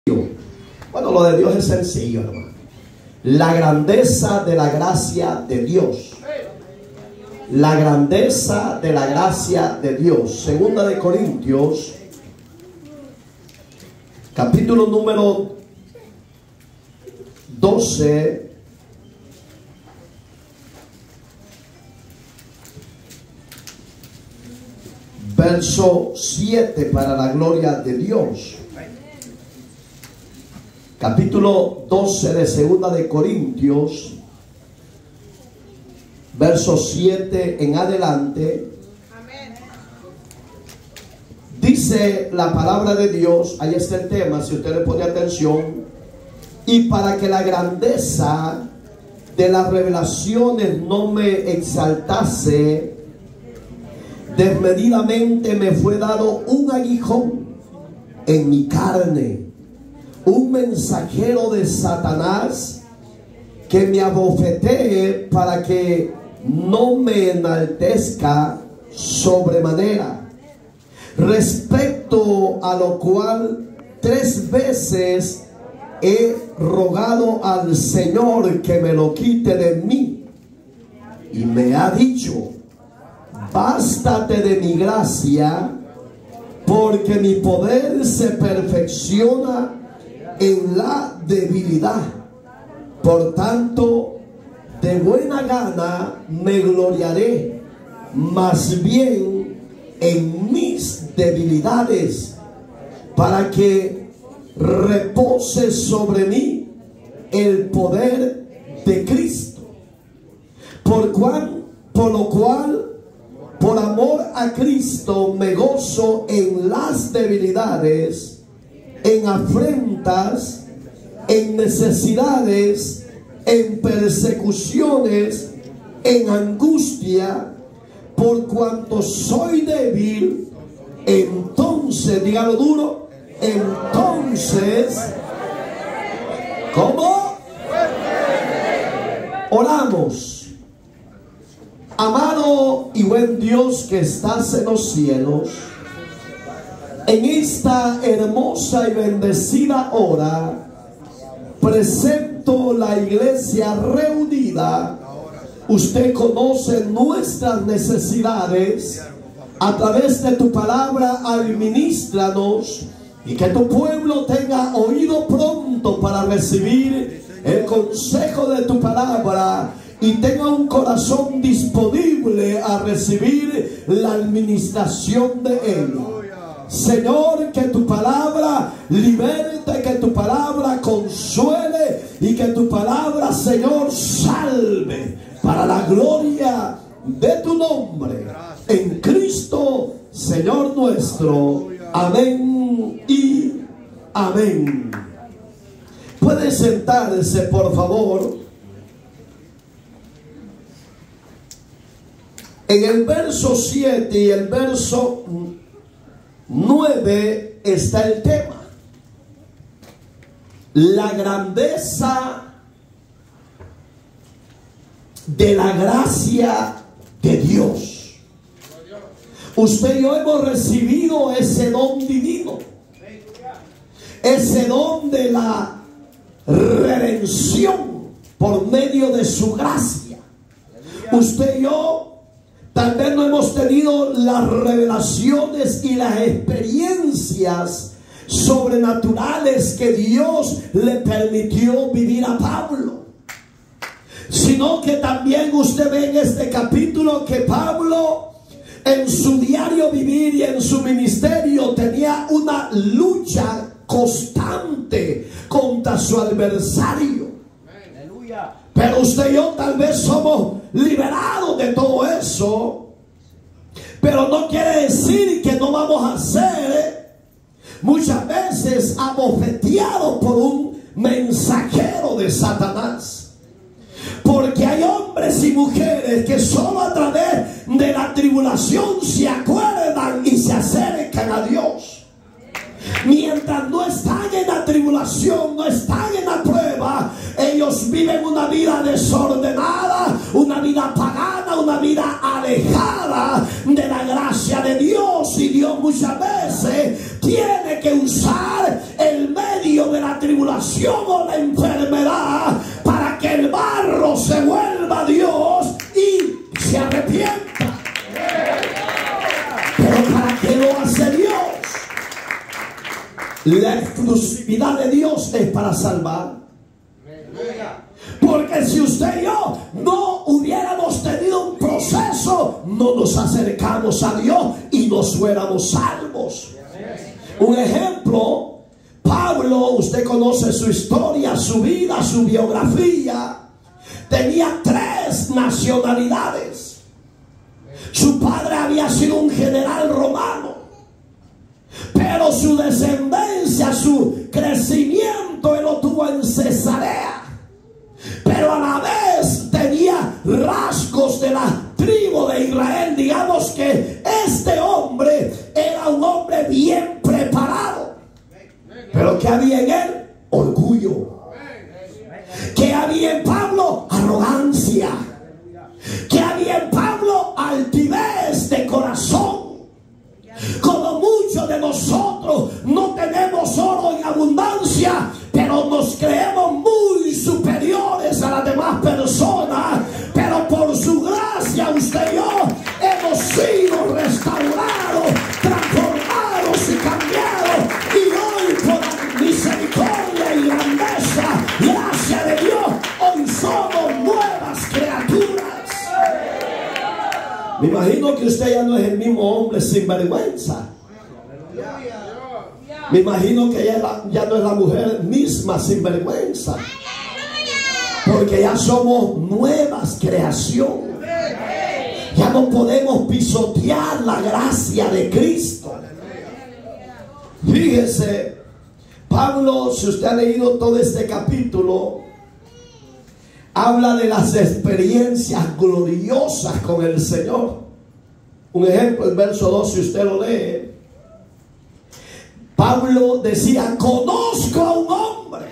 Bueno, lo de Dios es sencillo, hermano. La grandeza de la gracia de Dios. La grandeza de la gracia de Dios. Segunda de Corintios, capítulo número 12. Verso 7, para la gloria de Dios. Capítulo 12 de Segunda de Corintios, verso 7 en adelante. Dice la palabra de Dios, ahí está el tema, si usted le pone atención. Y para que la grandeza de las revelaciones no me exaltase, desmedidamente me fue dado un aguijón en mi carne, un mensajero de Satanás, que me abofetee para que no me enaltezca sobremanera. Respecto a lo cual 3 veces he rogado al Señor que me lo quite de mí, y me ha dicho: bástate de mi gracia, porque mi poder se perfecciona en la debilidad. Por tanto, de buena gana me gloriaré más bien en mis debilidades, para que repose sobre mí el poder de Cristo. Por lo cual, por amor a Cristo, me gozo en las debilidades, en afrentas, en necesidades, en persecuciones, en angustia. Por cuanto soy débil, entonces, dígalo duro, entonces, ¿cómo? Oramos. Amado y buen Dios que estás en los cielos, en esta hermosa y bendecida hora presento la iglesia reunida. Usted conoce nuestras necesidades. A través de tu palabra, administranos, y que tu pueblo tenga oído pronto para recibir el consejo de tu palabra, y tenga un corazón disponible a recibir la administración de él. Señor, que tu palabra liberte, que tu palabra consuele, y que tu palabra, Señor, salve para la gloria de tu nombre. En Cristo, Señor nuestro. Amén y amén. Puede sentarse, por favor. En el verso 7 y el verso 9 está el tema: la grandeza de la gracia de Dios. Usted y yo hemos recibido ese don divino, ese don de la redención por medio de su gracia. Usted y yo tal vez no hemos tenido las revelaciones y las experiencias sobrenaturales que Dios le permitió vivir a Pablo, sino que también usted ve en este capítulo que Pablo, en su diario vivir y en su ministerio, tenía una lucha constante contra su adversario. Pero usted y yo tal vez somos liberados de todo eso, pero no quiere decir que no vamos a ser muchas veces abofeteados por un mensajero de Satanás. Porque hay hombres y mujeres que solo a través de la tribulación se acuerdan y se acercan a Dios. Mientras no están en la tribulación, no están en la prueba, ellos viven una vida desordenada, una vida pagana, una vida alejada de la gracia de Dios. Y Dios muchas veces tiene que usar el medio de tribulación o la enfermedad para que el barro se vuelva a Dios y se arrepienta. Pero ¿para qué lo hace Dios? La exclusividad de Dios es para salvar. Porque si usted y yo no hubiéramos tenido un proceso, no nos acercamos a Dios y nos fuéramos salvos. Un ejemplo, Pablo, usted conoce su historia, su vida, su biografía. Tenía 3 nacionalidades. Su padre había sido un general romano, pero su descendencia, su crecimiento, él lo tuvo en Cesarea. Pero a la vez tenía rasgos de la tribu de Israel. Digamos que este hombre era un hombre bien preparado. Pero ¿qué había en él? Orgullo. ¿Qué había en Pablo? Arrogancia. ¿Qué había en Pablo? Altivez de corazón. Como muchos de nosotros no tenemos oro en abundancia, pero nos creemos muy superiores a las demás personas. Pero por su gracia usted y yo hemos sido restaurados, transformados y cambiados. Y hoy por la misericordia y grandeza, gracia de Dios, hoy somos nuevas criaturas. Me imagino que usted ya no es el mismo hombre sin vergüenza. Me imagino que ya no es la mujer misma sin vergüenza. Porque ya somos nuevas creaciones. Ya no podemos pisotear la gracia de Cristo. Fíjese, Pablo, si usted ha leído todo este capítulo, habla de las experiencias gloriosas con el Señor. Un ejemplo, el verso 2, si usted lo lee, Pablo decía: conozco a un hombre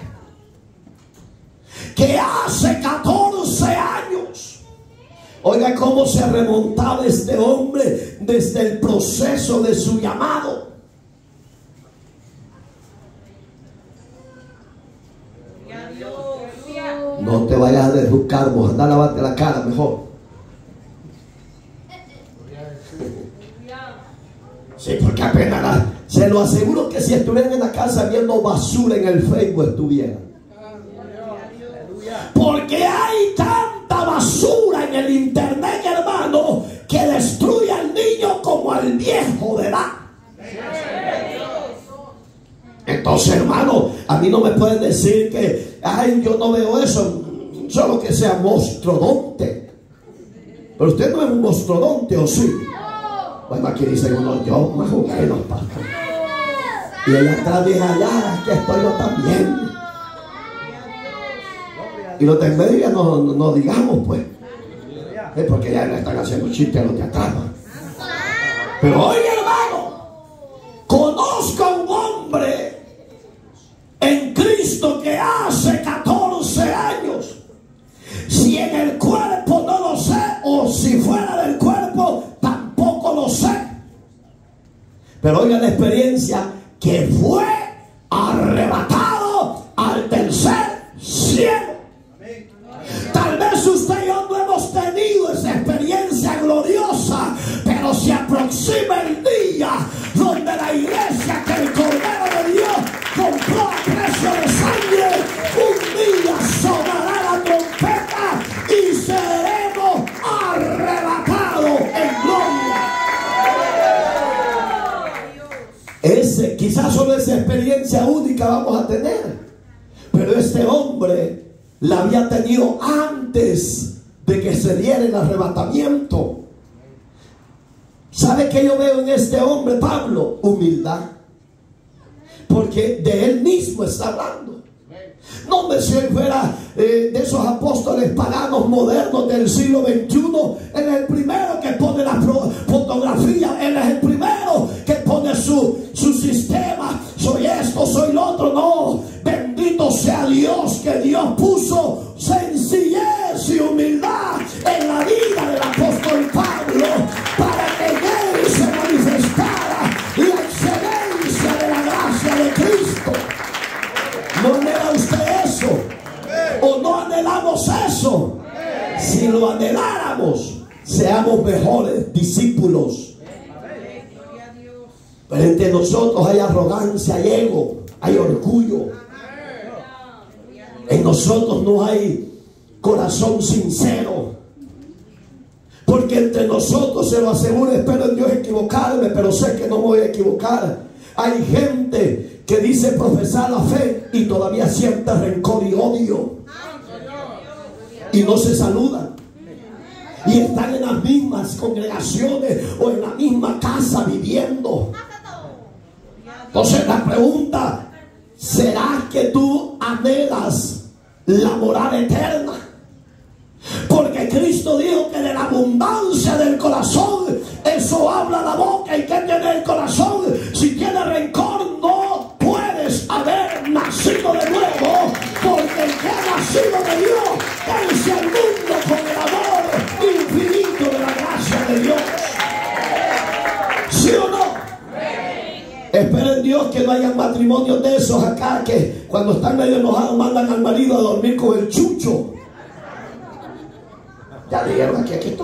que hace 14 años. Oiga cómo se remontaba este hombre desde el proceso de su llamado. No te vayas a deslucar, vos anda a lavarte la cara mejor. Sí, porque apenas se lo aseguro que si estuvieran en la casa viendo basura en el Facebook estuvieran. Porque hay tanta basura en el internet, hermano, que destruye al niño como al viejo de edad. Entonces, hermano, a mí no me pueden decir que, ay, yo no veo eso, solo que sea mostrodonte. Pero usted no es un mostrodonte, ¿o sí? Bueno, aquí dicen uno, yo más o menos, pastor. Y allá atrás dice, allá, aquí estoy yo también. Y los de en medio no digamos, pues. Es porque ya le están haciendo chistes a los de atrás. Pero oye, hermano, conozco a un hombre en Cristo que hace 14 años. Si en el cuerpo no lo sé, o si fuera del cuerpo tampoco lo sé. Pero oiga la experiencia, que fue arrebatado al tercer cielo. Tal vez usted y yo no hemos tenido esa experiencia gloriosa, pero se aproxima el día donde la iglesia que el Cordero de Dios compró a precio de sangre, un día sonará la trompeta y seremos arrebatados en gloria. Quizás solo esa experiencia única vamos a tener, pero este hombre la había tenido antes de que se diera el arrebatamiento. ¿Sabe qué yo veo en este hombre, Pablo? Humildad. Porque de él mismo está hablando. No me si él fuera de esos apóstoles paganos modernos del siglo XXI, él es el primero que pone la fotografía, él es el primero que pone su sistema, soy esto, soy lo otro. No, bendito sea Dios, que Dios puso sencillez y humildad en la vida del apóstol Pablo, para que en él se manifestara la excelencia de la gracia de Cristo. No me da usted anhelamos eso. Si lo anheláramos, seamos mejores discípulos. Pero entre nosotros hay arrogancia, hay ego, hay orgullo. En nosotros no hay corazón sincero. Porque entre nosotros, se lo aseguro, espero en Dios equivocarme, pero sé que no me voy a equivocar. Hay gente que dice profesar la fe y todavía siente rencor y odio. Y no se saludan. Y están en las mismas congregaciones o en la misma casa viviendo. Entonces la pregunta, ¿será que tú anhelas la moral eterna? Porque Cristo dijo que de la abundancia del corazón, eso habla la boca. ¿Y qué tiene el corazón? Si tiene rencor, no puedes haber nacido de nuevo. Porque el que ha nacido de Dios vence al mundo con el amor infinito de la gracia de Dios. ¿Sí o no? Espero en Dios que no haya matrimonios de esos acá que cuando están medio enojados mandan al marido a dormir con el chucho. Ya dijeron aquí estoy.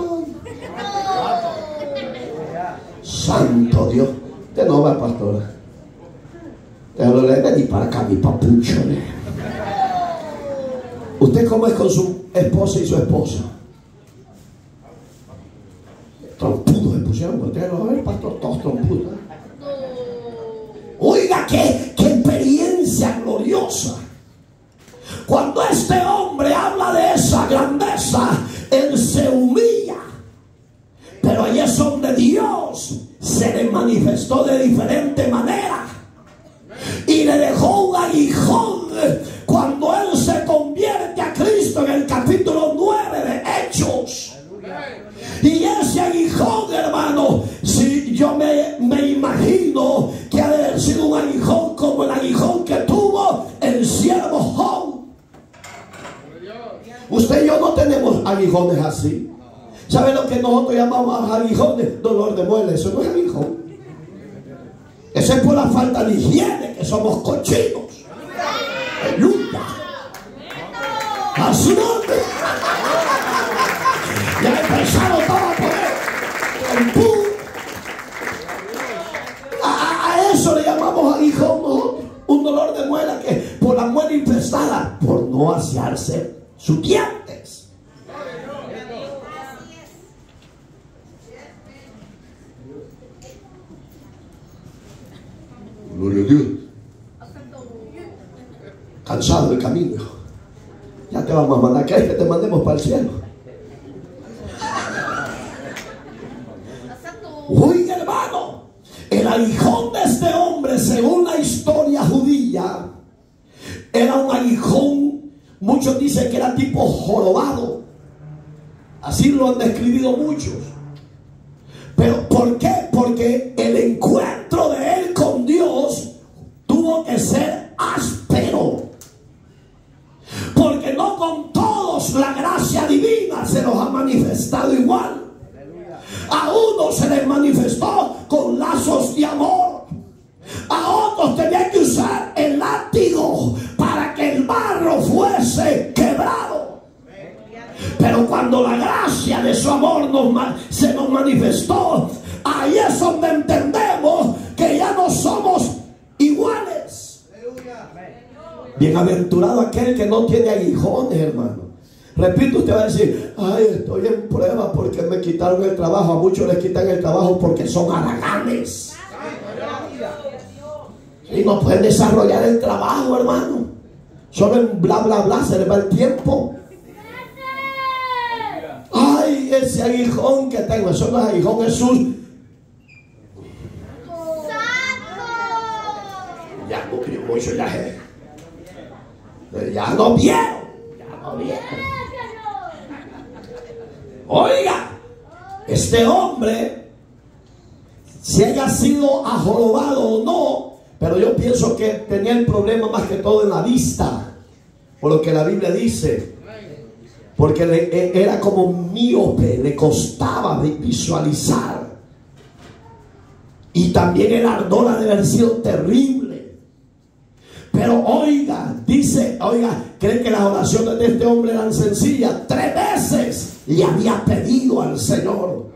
Santo Dios. Usted no va, pastora. Déjalo leer, vení para acá, mi papucho. ¿Usted cómo es con su esposa y su esposa? Trompudos se pusieron. Ustedes lo ven, pastor, todos trompudos. Oiga, qué experiencia gloriosa. Cuando este hombre habla de esa grandeza, él se humilla. Pero ahí es donde Dios se le manifestó de diferente manera y le dejó un aguijón. Cuando él se convierte a Cristo en el capítulo 9 de Hechos, y ese aguijón, hermano, si yo me imagino que ha de haber sido un aguijón como el aguijón que tuvo el siervo Job. Usted y yo no tenemos aguijones así. ¿Sabe lo que nosotros llamamos aguijones? Dolor de muela. Eso no es aguijón. Eso es por la falta de higiene, que somos cochinos. ¡Aleluya! ¡A su nombre! Ya empezaron todos a poner a eso le llamamos aguijón, ¿no? Un dolor de muela que por la muela infestada, por no asearse sus dientes. Gloria a Dios. Cansado del camino. Ya te vamos a mandar, ¿quieres que te mandemos para el cielo? Uy, hermano, el aguijón de este hombre, según la historia judía, era un aguijón. Muchos dicen que era tipo jorobado. Así lo han describido muchos. Pero ¿por qué? Porque el encuentro de él con Dios tuvo que ser áspero. Porque no con todos la gracia divina se los ha manifestado igual. A unos se les manifestó con lazos de amor. A otros tenía que usar el látigo para que el barro fuese quebrado. Pero cuando la gracia de su amor se nos manifestó, ahí es donde entendemos que ya no somos iguales. Bienaventurado aquel que no tiene aguijones, hermano. Repito, usted va a decir, ay, estoy en prueba porque me quitaron el trabajo. A muchos les quitan el trabajo porque son haraganes y no pueden desarrollar el trabajo, hermano. Solo en bla bla bla se les va el tiempo. Ay, ese aguijón que tengo, eso no es aguijón, es un... Ya no crió mucho, ya no vieron. Oiga, este hombre, si haya sido ajorobado o no, pero yo pienso que tenía el problema más que todo en la vista, por lo que la Biblia dice, porque era como míope, le costaba visualizar, y también el ardor ha de haber sido terrible. Pero oiga, dice, oiga Oiga, ¿creen que las oraciones de este hombre eran sencillas? 3 veces le había pedido al Señor.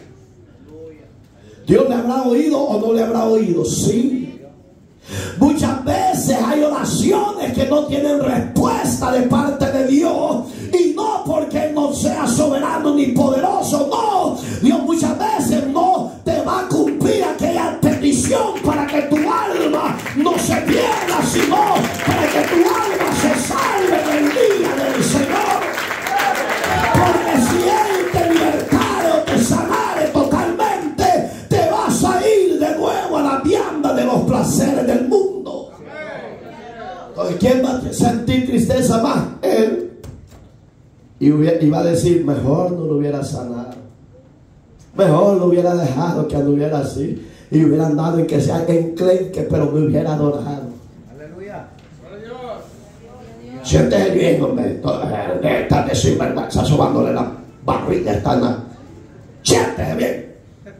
¿Dios le habrá oído o no le habrá oído? Sí. Muchas veces hay oraciones que no tienen respuesta de parte de Dios, y no porque Él no sea soberano ni poderoso, no. Dios muchas veces no te va a cumplir aquella petición para que tu alma no se pierda, sino para que tu alma se salve del día del Señor. Porque si Él te libertare o te sanare totalmente, te vas a ir de nuevo a la vianda de los placeres del mundo. Entonces, ¿quién va a sentir tristeza más? Él. Y va a decir, mejor no lo hubiera sanado, mejor lo hubiera dejado que anduviera así, y hubiera andado en que sea enclenque, pero me hubiera adorado. Aleluya. Siéntese bien, hombre. Está de sinvergüenza sobándole la barriga, está en. Siéntese bien.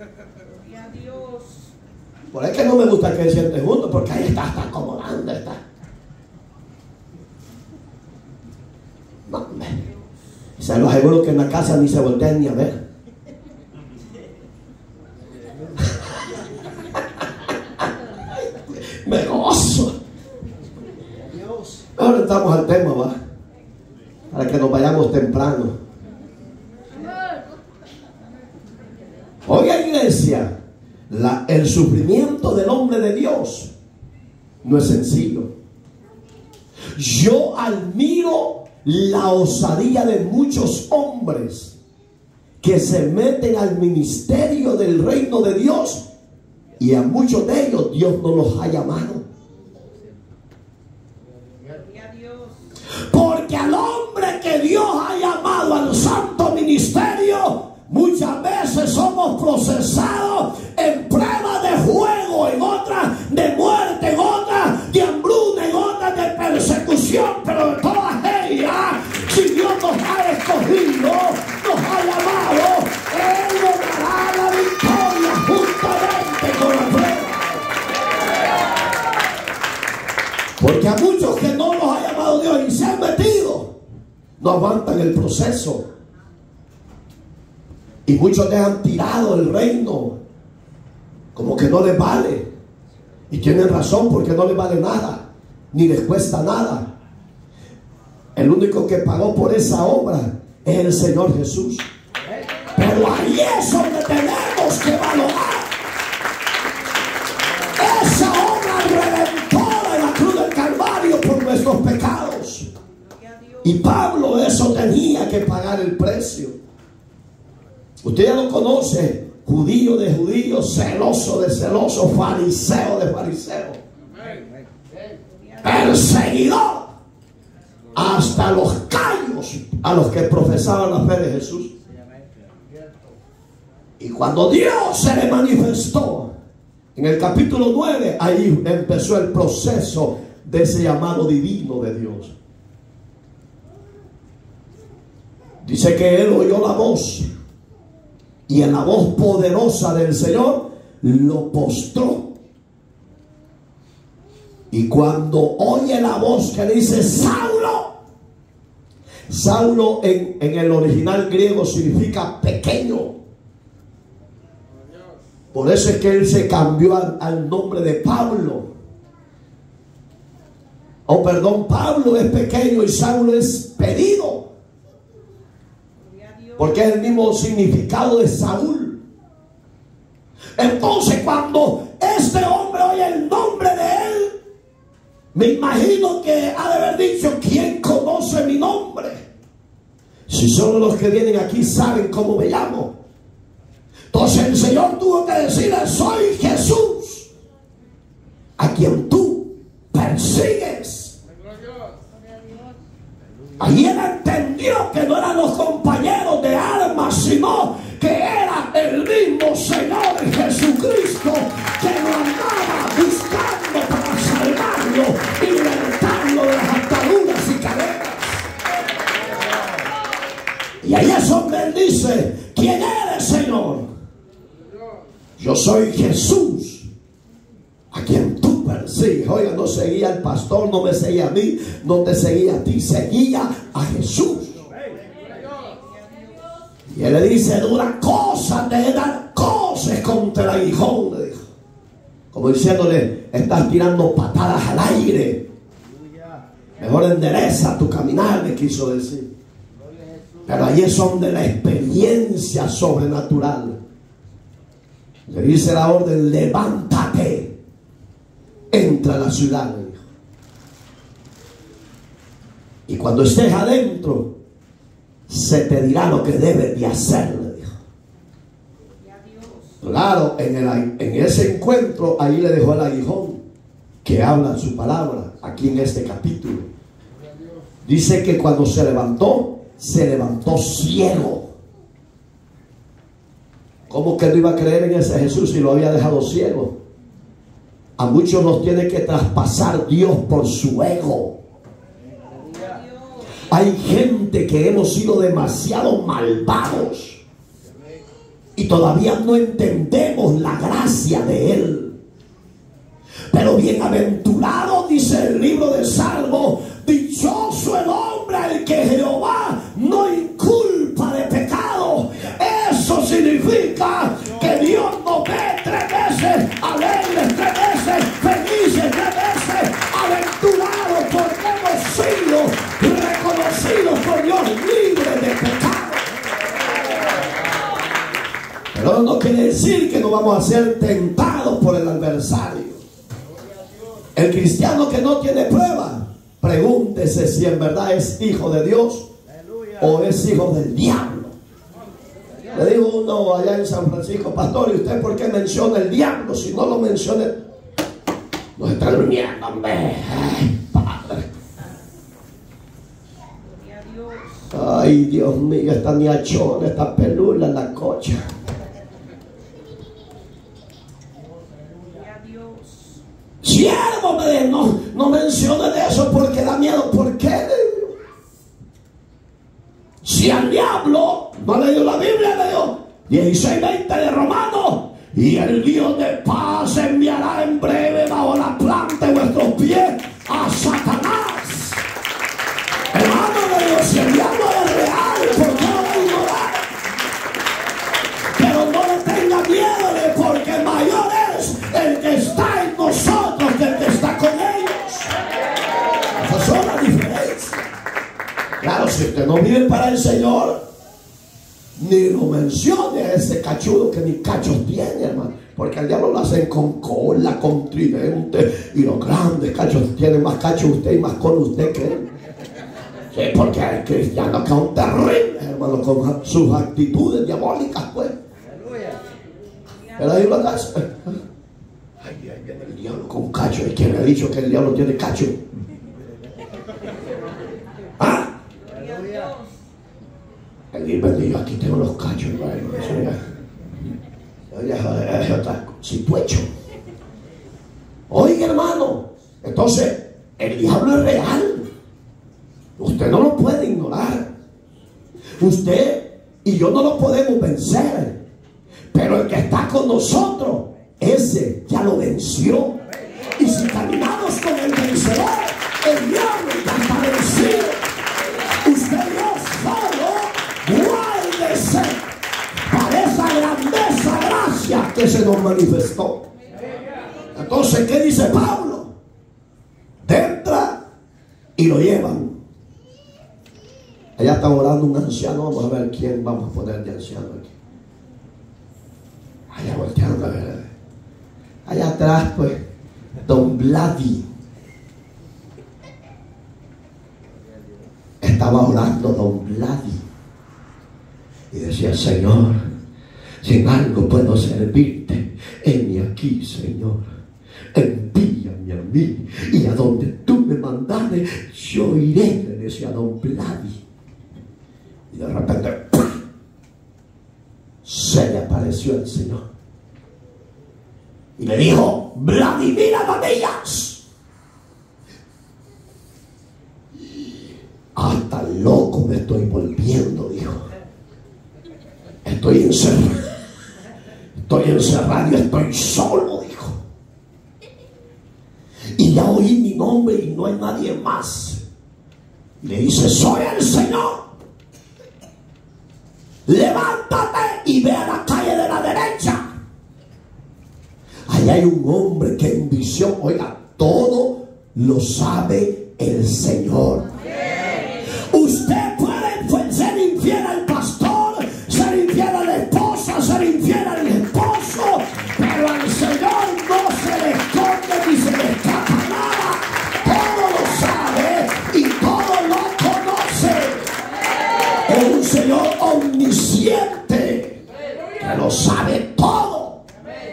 Por eso que no me gusta que sienten juntos, porque ahí está acomodando, está. No, hombre. Se lo aseguro que en la casa ni se voltean ni a ver. Me gozo. Ahora estamos al tema, ¿va? Para que nos vayamos temprano. Oiga, iglesia, el sufrimiento del hombre de Dios no es sencillo. Yo admiro la osadía de muchos hombres que se meten al ministerio del reino de Dios, y a muchos de ellos Dios no los ha llamado. Porque al hombre que Dios ha llamado al santo ministerio, muchas veces somos procesados en pruebas de fuego, en otras de muerte, en otras de hambruna, en otras de persecución, pero de todas ellas, si Dios nos ha escogido, nos ha llamado, Él nos dará la victoria juntamente con la prueba. Porque a muchos que no los ha llamado Dios y se han metido, no aguantan el proceso. Y muchos dejan tirado el reino, como que no les vale. Y tienen razón, porque no les vale nada, ni les cuesta nada. El único que pagó por esa obra es el Señor Jesús. Pero ahí es donde tenemos que valorar esa obra redentora en la cruz del Calvario por nuestros pecados. Y Pablo eso tenía que pagar el precio. Usted ya lo conoce, judío de judío, celoso de celoso, fariseo de fariseo, perseguidor hasta los callos a los que profesaban la fe de Jesús. Y cuando Dios se le manifestó en el capítulo 9, ahí empezó el proceso de ese llamado divino de Dios. Dice que él oyó la voz, y en la voz poderosa del Señor lo postró. Y cuando oye la voz que dice Saulo, Saulo en el original griego significa pequeño. Por eso es que él se cambió al nombre de Pablo. Pablo es pequeño y Saulo es pedido, porque es el mismo significado de Saúl. Entonces, cuando este hombre oye el nombre de él, me imagino que ha de haber dicho: ¿quién conoce mi nombre? Si solo los que vienen aquí saben cómo me llamo. Entonces el Señor tuvo que decirle: soy Jesús, a quien tú persigues. Ahí él entendió que no eran los compañeros de armas, sino que era el mismo Señor Jesucristo que lo andaba buscando para salvarlo y libertarlo de las ataduras y cadenas. Y ahí es donde él dice: ¿quién eres, Señor? Yo soy Jesús, a quien tú persigues. Oiga, no seguía al pastor, no me seguía a mí, no te seguía a ti, seguía a Jesús. Y él le dice: dura cosa te dan cosas contra el aguijón, le dijo. Como diciéndole: estás tirando patadas al aire. Mejor endereza tu caminar, le quiso decir. Pero allí son de la experiencia sobrenatural. Le dice la orden: levántate, entra a la ciudad, le dijo. Y cuando estés adentro, se te dirá lo que debes de hacer, le dijo. Claro, en ese encuentro, ahí le dejó el aguijón, que habla su palabra, aquí en este capítulo. Dice que cuando se levantó ciego. ¿Cómo que no iba a creer en ese Jesús si lo había dejado ciego? A muchos nos tiene que traspasar Dios por su ego. Hay gente que hemos sido demasiado malvados y todavía no entendemos la gracia de Él. Pero bienaventurado, dice el libro de Salmo, dichoso el hombre al que Jehová no inculpa de pecado. Eso significa que Dios nos ve 3 veces alegres, 3 veces felices, 3 veces aventurados, porque hemos sido reconocidos por Dios libres de pecado. Pero no quiere decir que no vamos a ser tentados por el adversario. El cristiano que no tiene prueba, pregúntese si en verdad es hijo de Dios o es hijo del diablo. Le dijo uno allá en San Francisco: pastor, ¿y usted por qué menciona el diablo? Si no lo menciona, nos está durmiendo, hombre. Ay, padre. Ay, Dios mío, esta niachona, esta pelula en la cocha. Siervo, no mencione de eso porque da miedo. ¿Por qué? Si al diablo no le dio la Biblia, le dio 16:20 de Romanos: y el Dios de paz enviará en breve bajo la planta de vuestros pies a Satanás. Hermano de Dios, si el diablo es real, ¿por qué lo va a ignorar? Pero no le tenga miedo, porque mayor es el que está en nosotros que el que está con ellos. Esas son las diferencias. Claro, si usted no vive para el Señor, ni lo mencione a ese cachudo que ni cachos tiene, hermano. Porque al diablo lo hacen con cola, con tridente, y los grandes cachos tienen más cachos usted y más con usted que él. Sí, porque hay cristianos que son terribles, hermano, con sus actitudes diabólicas, pues. Pero ahí lo hace. Ay, viene el diablo con cacho. ¿Y quién ha dicho que el diablo tiene cacho? ¿Ah? El bendiga, aquí tengo los cachos, hermano. Situecho. Oiga, hermano, entonces el diablo es real. Usted no lo puede ignorar. Usted y yo no lo podemos vencer. Pero el que está con nosotros, ese ya lo venció. Y si caminamos con el vencedor, el diablo ya está vencido. Usted no solo guárdese para esa grandeza gracia que se nos manifestó. Entonces, ¿qué dice Pablo? Entra y lo llevan. Allá está orando un anciano. Vamos a ver quién vamos a poner de anciano aquí. Allá volteando a ver. Allá atrás, pues, don Vladi. Estaba orando don Vladi. Y decía: Señor, si en algo puedo servirte, heme aquí, Señor. Envíame a mí, y a donde tú me mandares, yo iré, le decía don Vladi. Y de repente, ¡pum!, se le apareció el Señor y le dijo: Vladimir Abadías, hasta loco me estoy volviendo, dijo. Estoy encerrado y estoy solo, dijo. Y ya oí mi más. Le dice: soy el Señor. Levántate y ve a la calle de la derecha. Ahí hay un hombre que en visión, oiga, todo lo sabe el Señor. Usted puede ser infiel al pastor, ser infiel a la esposa, ser infiel al esposo, pero al Señor no se le esconde ni se le escapa nada. Todo lo sabe y todo lo conoce. Es un Señor omnisciente que lo sabe todo.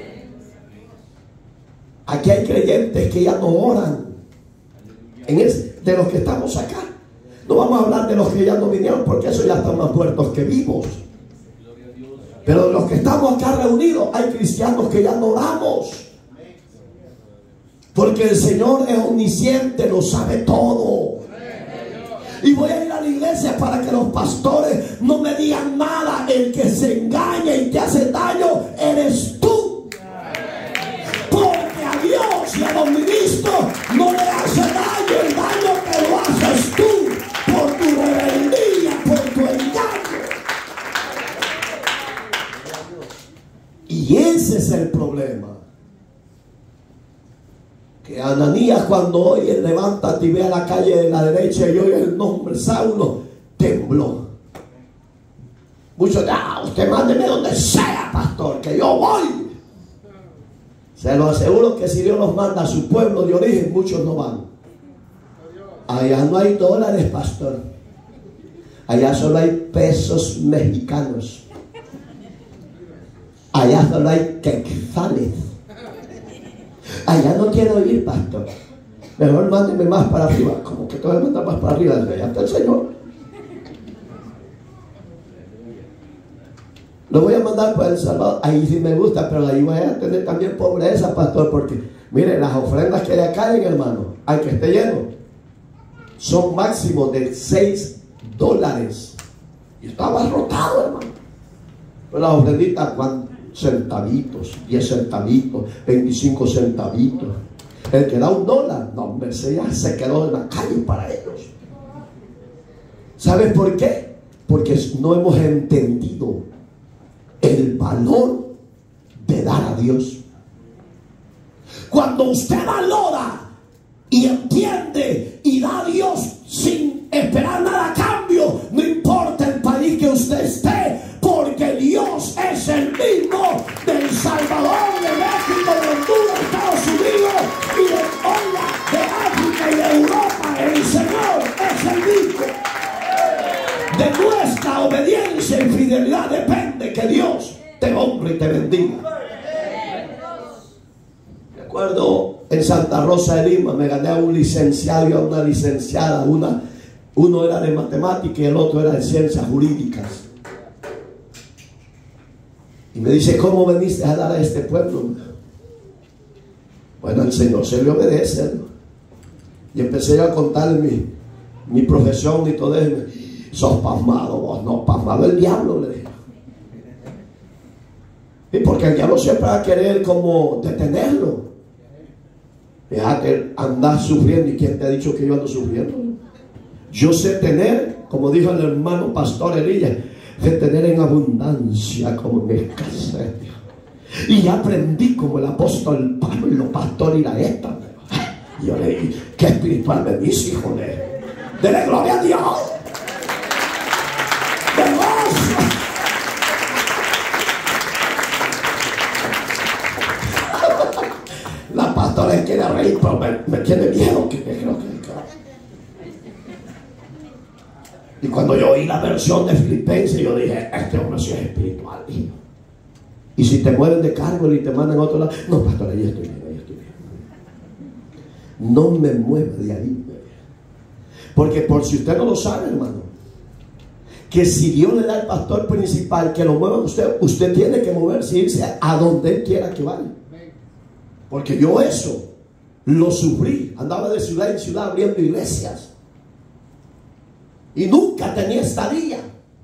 Aquí hay creyentes que ya no oran. De los que estamos acá. No vamos a hablar de los que ya no vinieron, porque esos ya están más muertos que vivos. Pero de los que estamos acá reunidos, hay cristianos que ya no oramos. Porque el Señor es omnisciente, lo sabe todo. Y voy a ir a la iglesia para que los pastores no me digan nada. El que se engaña y te hace daño eres tú. Porque a Dios y a los ministros no le hace daño. El daño que lo haces tú por tu rebeldía, por tu engaño. Y ese es el problema. Que Ananías, cuando oye levántate y ve a la calle de la derecha y oye el nombre Saulo, tembló. Muchos dicen: usted mándeme donde sea, pastor, que yo voy. Se lo aseguro que si Dios los manda a su pueblo de origen, muchos no van. Allá no hay dólares, pastor. Allá solo hay pesos mexicanos. Allá solo hay quetzales. Allá no quiero ir, pastor. Mejor mándeme más para arriba. Como que todo el mundo más para arriba. Allá está el Señor. Lo voy a mandar para El Salvador. Ahí sí me gusta, pero ahí voy a tener también pobreza, pastor. Porque, mire, las ofrendas que hay acá, hermano, al que esté lleno, son máximos de $6. Y estaba rotado, hermano. Pero las ofrenditas, ¿cuántos centavitos? 10 centavitos, 25 centavitos. El que da $1, no, hombre, ya se quedó en la calle para ellos. ¿Sabes por qué? Porque no hemos entendido el valor de dar a Dios. Cuando usted valora y entiende y da a Dios sin esperar nada a cambio, no importa el país que usted esté, porque Dios es el mismo del Salvador, de México, de Honduras, Estados Unidos y de África y de Europa. El Señor es el mismo. De nuestra obediencia y fidelidad depende que Dios te honre y te bendiga. Me acuerdo en Santa Rosa de Lima, me gané a un licenciado y a una licenciada. Uno era de matemáticas y el otro era de ciencias jurídicas. Y me dice: ¿cómo veniste a dar a este pueblo? Bueno, al Señor se le obedece, ¿no? Y empecé a contar mi profesión y todo eso. Sos pasmado vos. No, pasmado el diablo, le dije. Y porque el diablo siempre va a querer como detenerlo. Fíjate, andás sufriendo. ¿Y quién te ha dicho que yo ando sufriendo? Yo sé tener, como dijo el hermano pastor Elías, sé tener en abundancia como en escasez. Y ya aprendí como el apóstol Pablo, pastor Iraeta. Y yo le dije: qué espiritual me dice, hijo de... Dele gloria a Dios. De gozo. La pastora quiere reír, pero me tiene miedo. Y cuando yo oí la versión de Filipenses, yo dije: este hombre sí es espiritual, hijo. Y si te mueren de cargo y te mandan a otro lado, no, pastor, ahí estoy bien, ahí estoy bien. No me mueva de ahí. Porque por si usted no lo sabe, hermano, que si Dios le da al pastor principal que lo mueva usted tiene que moverse y irse a donde él quiera que vaya. Porque yo eso lo sufrí. Andaba de ciudad en ciudad abriendo iglesias y nunca tenía estadía.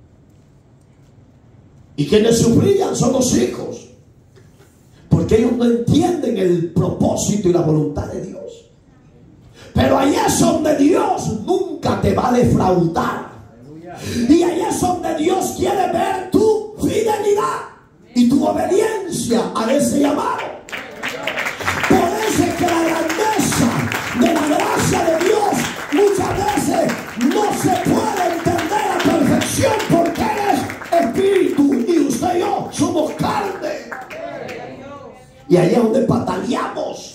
Y quienes sufrían son los hijos, porque ellos no entienden el propósito y la voluntad de Dios. Pero ahí es donde Dios nunca te va a defraudar. Y ahí es donde Dios quiere ver tu fidelidad y tu obediencia a ese llamado. Por eso es que la grandeza de la gracia de Dios muchas veces no se puede entender a perfección, porque eres espíritu y usted y yo somos carne. Y ahí es donde pataleamos.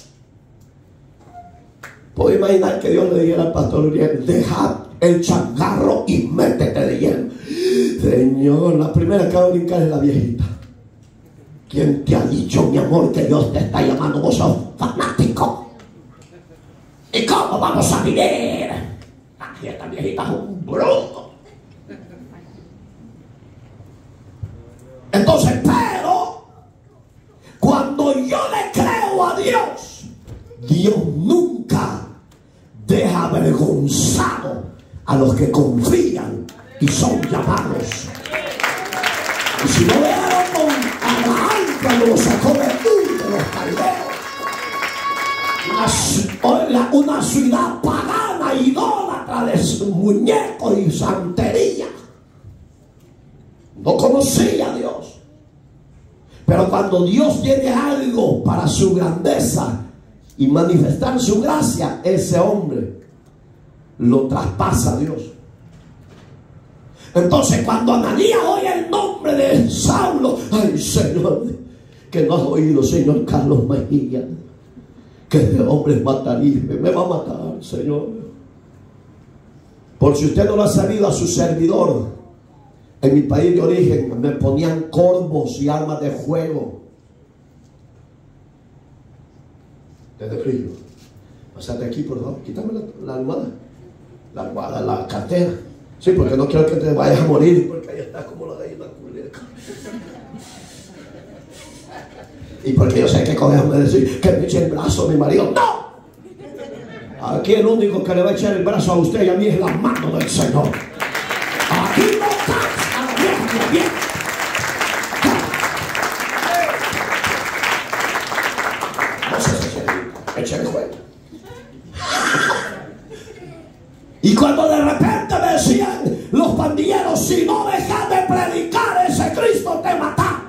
Puedo imaginar que Dios le dijera al pastor Uriel: deja el changarro y métete de lleno. Señor, la primera que va a brincar es la viejita. ¿Quién te ha dicho, mi amor, que Dios te está llamando? Vos sos fanático. ¿Y cómo vamos a vivir? Aquí esta viejita es un bruto. Entonces, pero cuando yo le creo a Dios, Dios nunca deja avergonzado a los que confían y son llamados. Y si no vieron con Abraham cuando lo sacó de Ur de los caldeos, una ciudad pagana, idólatra de muñecos y santería, no conocía a Dios. Pero cuando Dios tiene algo para su grandeza y manifestar su gracia, ese hombre lo traspasa a Dios. Entonces, cuando Ananías oye el nombre de Saulo, ay Señor, que no has oído, señor Carlos Mejía, que este hombre es matarile, me va a matar, Señor. Por si usted no lo ha sabido, a su servidor, en mi país de origen, me ponían corvos y armas de fuego. Desde frío. Pásate aquí, por favor, quítame la almohada. La almohada, la cartera. Sí, porque no quiero que te vayas a morir, porque ahí estás como la gallina culera. Y porque yo sé que con eso me decir que me eche el brazo a mi marido. ¡No! Aquí el único que le va a echar el brazo a usted y a mí es la mano del Señor. Aquí no estás a la vieja, bien. No sé si eche el juego. Y cuando de repente me decían los pandilleros: si no dejas de predicar ese Cristo, te matamos.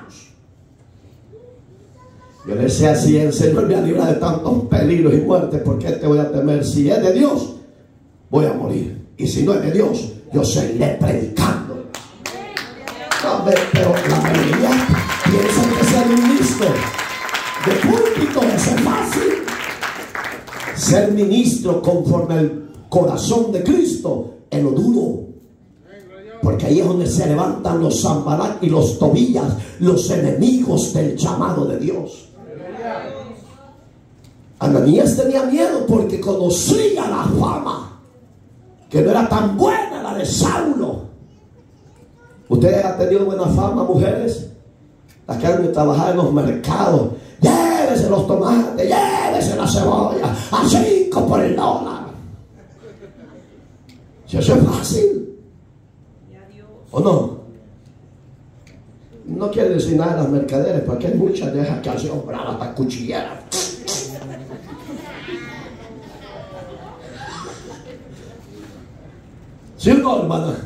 Yo le decía así: el Señor me ha librado de tantos peligros y muertes, ¿por qué te voy a temer? Si es de Dios, voy a morir. Y si no es de Dios, yo seguiré predicando. No, pero la mayoría piensa que ser ministro de púlpito es fácil. Ser ministro conforme al corazón de Cristo es lo duro, porque ahí es donde se levantan los Zambalat y los Tobías, los enemigos del llamado de Dios. Ananías tenía miedo porque conocía la fama, que no era tan buena la de Saulo. Ustedes han tenido buena fama, mujeres, las que han trabajado en los mercados. Llévese los tomates, llévese la cebolla a 5 por el dólar. Si eso es fácil, ¿o no? No quiere decir nada de las mercaderes, porque hay muchas de esas que han sido bravas hasta cuchilleras. ¿Sí o no, hermana?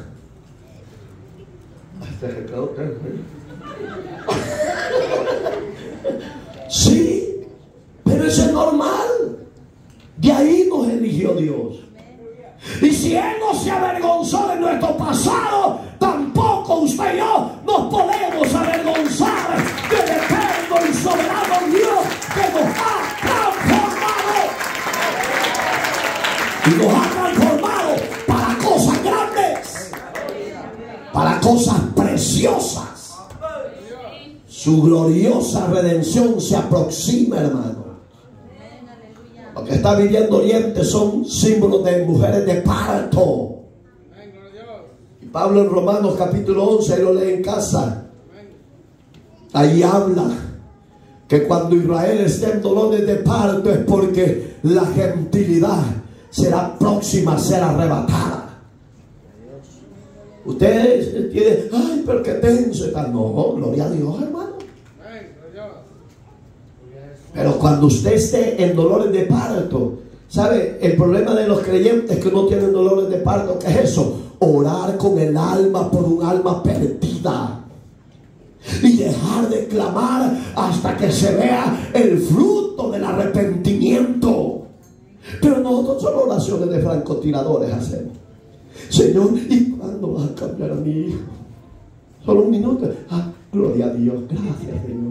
Sí, pero eso es normal. De ahí nos eligió Dios. Y si Él no se avergonzó de nuestro pasado, tampoco usted y yo nos podemos avergonzar del eterno y soberano Dios que nos ha transformado. Y nos ha transformado para cosas grandes, para cosas preciosas. Su gloriosa redención se aproxima, hermano. Lo que está viviendo Oriente son símbolos de mujeres de parto. Y Pablo en Romanos capítulo 11, ahí lo lee en casa. Ahí habla que cuando Israel esté en dolores de parto es porque la gentilidad será próxima a ser arrebatada. Ustedes tienen, ay, pero qué tenso está. No, gloria a Dios, hermano. Pero cuando usted esté en dolores de parto, ¿Sabe? El problema de los creyentes es que no tienen dolores de parto. ¿Qué es eso? Orar con el alma por un alma perdida y dejar de clamar hasta que se vea el fruto del arrepentimiento. Pero nosotros solo oraciones de francotiradores hacemos. Señor, ¿y cuándo vas a cambiar a mi hijo? Solo un minuto. Ah, gloria a Dios. Gracias, Señor.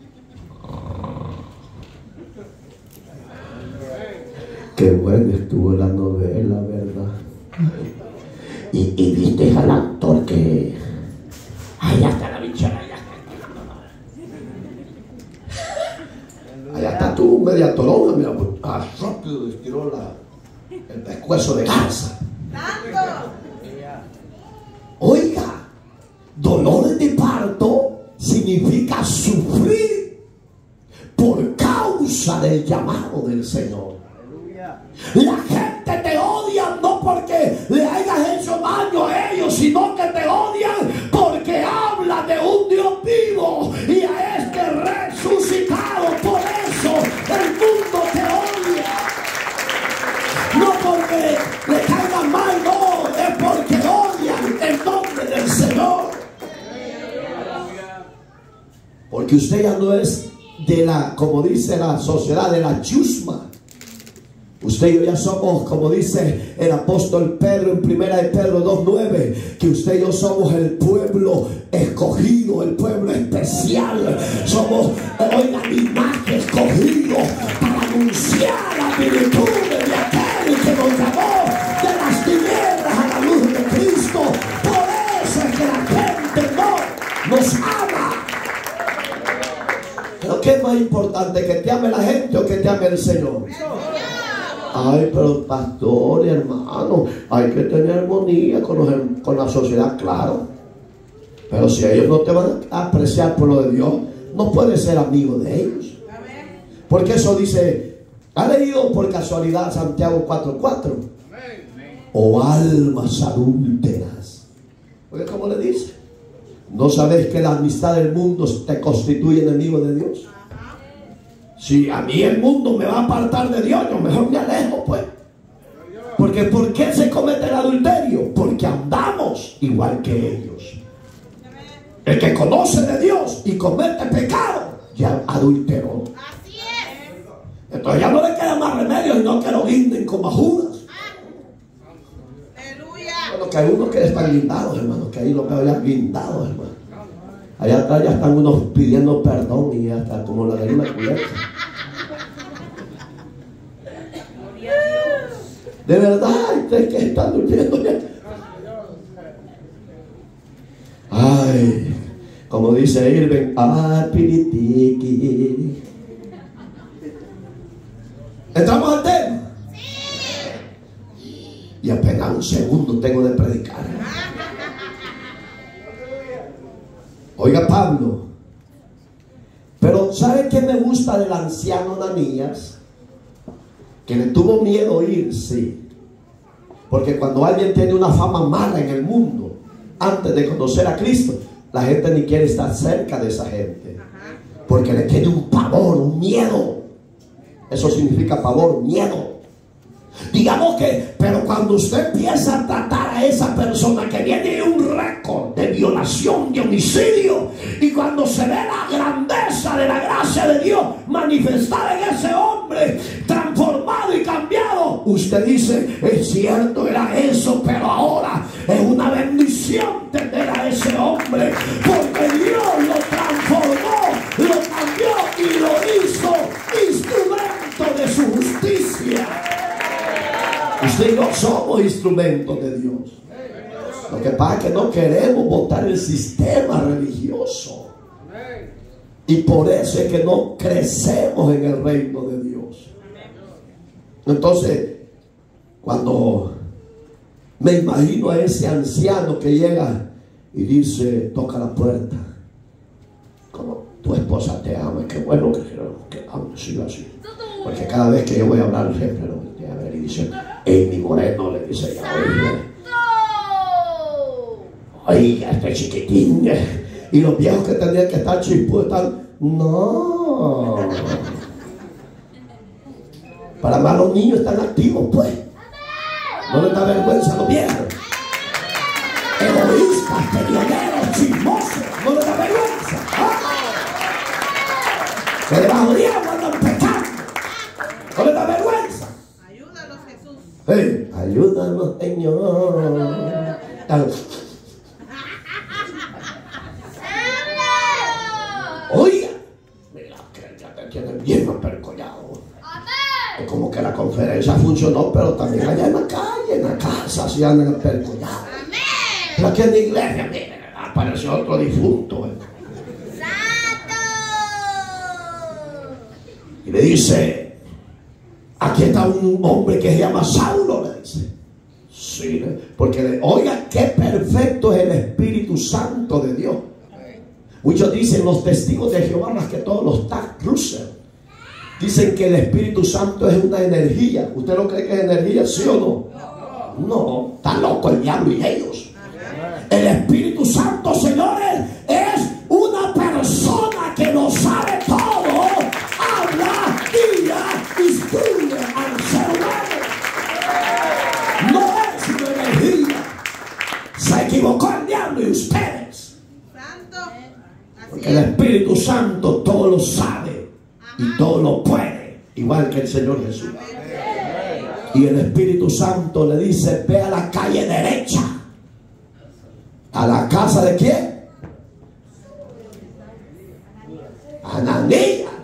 Qué buena estuvo la novela, ¿verdad? Y viste al actor que... Allá está la bichara, allá está. Allá está tú, media torona, mira, rápido estiró el pescuezo de garza. Oiga, dolores de parto significa sufrir por causa del llamado del Señor. La gente te odia no porque le hayas hecho daño a ellos, sino que te odian porque hablan de un Dios vivo y a este resucitado. Por eso el mundo te odia. No porque le caigan mal, no, es porque odian el nombre del Señor. Porque usted ya no es de la, como dice la sociedad, de la chusma. Usted y yo ya somos, como dice el apóstol Pedro en 1 de Pedro 2:9, que usted y yo somos el pueblo escogido, el pueblo especial. Somos, oiga, linaje escogido para anunciar las virtudes de aquel que nos llamó de las tinieblas a la luz de Cristo. Por eso es que la gente no nos ama. Pero ¿qué es más importante? ¿Que te ame la gente o que te ame el Señor? Ay, pero pastor y hermano, hay que tener armonía con la sociedad, claro. Pero si ellos no te van a apreciar por lo de Dios, no puedes ser amigo de ellos. Porque eso dice, ¿ha leído por casualidad Santiago 4:4? O almas adúlteras. Oye, ¿cómo le dice? ¿No sabes que la amistad del mundo te constituye enemigo de Dios? Si a mí el mundo me va a apartar de Dios, yo mejor me alejo, pues. Porque ¿por qué se comete el adulterio? Porque andamos igual que ellos. El que conoce de Dios y comete pecado, ya adulteró. Así es. Entonces ya no le queda más remedio, sino que lo guinden con bajudas. Bueno, que hay unos que están guindados, hermano, que ahí los veo ya guindados, hermano. Allá atrás ya están unos pidiendo perdón y ya está como la de una culeta. De verdad, ustedes que están durmiendo ya. Ay, como dice Irving, ah, piritiqui. ¿Entramos al tema? Y apenas un segundo tengo de predicar. Oiga, Pablo, pero ¿sabe qué me gusta del anciano Ananías? Que le tuvo miedo ir, sí. Porque cuando alguien tiene una fama mala en el mundo, antes de conocer a Cristo, la gente ni quiere estar cerca de esa gente. Porque le tiene un pavor, un miedo. Eso significa pavor, miedo. Digamos que, pero cuando usted empieza a tratar a esa persona que viene de un récord de violación, de homicidio, y cuando se ve la grandeza de la gracia de Dios manifestada en ese hombre, transformado y cambiado, usted dice, es cierto, era eso, pero ahora es una bendición tener a ese hombre, porque Dios lo transformó, lo cambió y lo hizo instrumento de su justicia. Usted y yo somos instrumentos de Dios. Lo que pasa es que no queremos botar el sistema religioso. Y por eso es que no crecemos en el reino de Dios. Entonces, cuando me imagino a ese anciano que llega y dice, toca la puerta. Como tu esposa te ama, qué bueno que siga así. Porque cada vez que yo voy a hablar, siempre lo voy a ver y dice, mi Moreno, le dice ella, oiga, este chiquitín. Y los viejos que tendrían que estar chispudos están, no. Para más los niños están activos, pues. No les da vergüenza a los viejos. Egoístas, peleoneros, chismosos. No les da vergüenza. Que debajo de agua andan pecando. No les da vergüenza. Ayúdanos, Jesús. Ayúdanos, Señor. Oiga, mira, que ya te tienen bien apercollado. Es como que la conferencia funcionó, pero también allá en la calle, en la casa, se andan apercollados. Pero aquí en la iglesia, mira, apareció otro difunto. Y le dice, aquí está un hombre que se llama Saulo, le dice. Sí, porque oiga, qué perfecto es el Espíritu Santo de Dios. Muchos dicen, los testigos de Jehová, más que todos los Tack Russell, dicen que el Espíritu Santo es una energía. ¿Usted no cree que es energía, sí o no? No, está loco el diablo y ellos. El Espíritu Santo, señores, es una persona que lo sabe todo. Habla, guía, instruye al ser humano. No es una energía. Se equivocó el diablo y ustedes. Porque el Espíritu Santo todo lo sabe y todo lo puede, igual que el Señor Jesús. Y el Espíritu Santo le dice, ve a la calle derecha. ¿A la casa de quién? Ananías.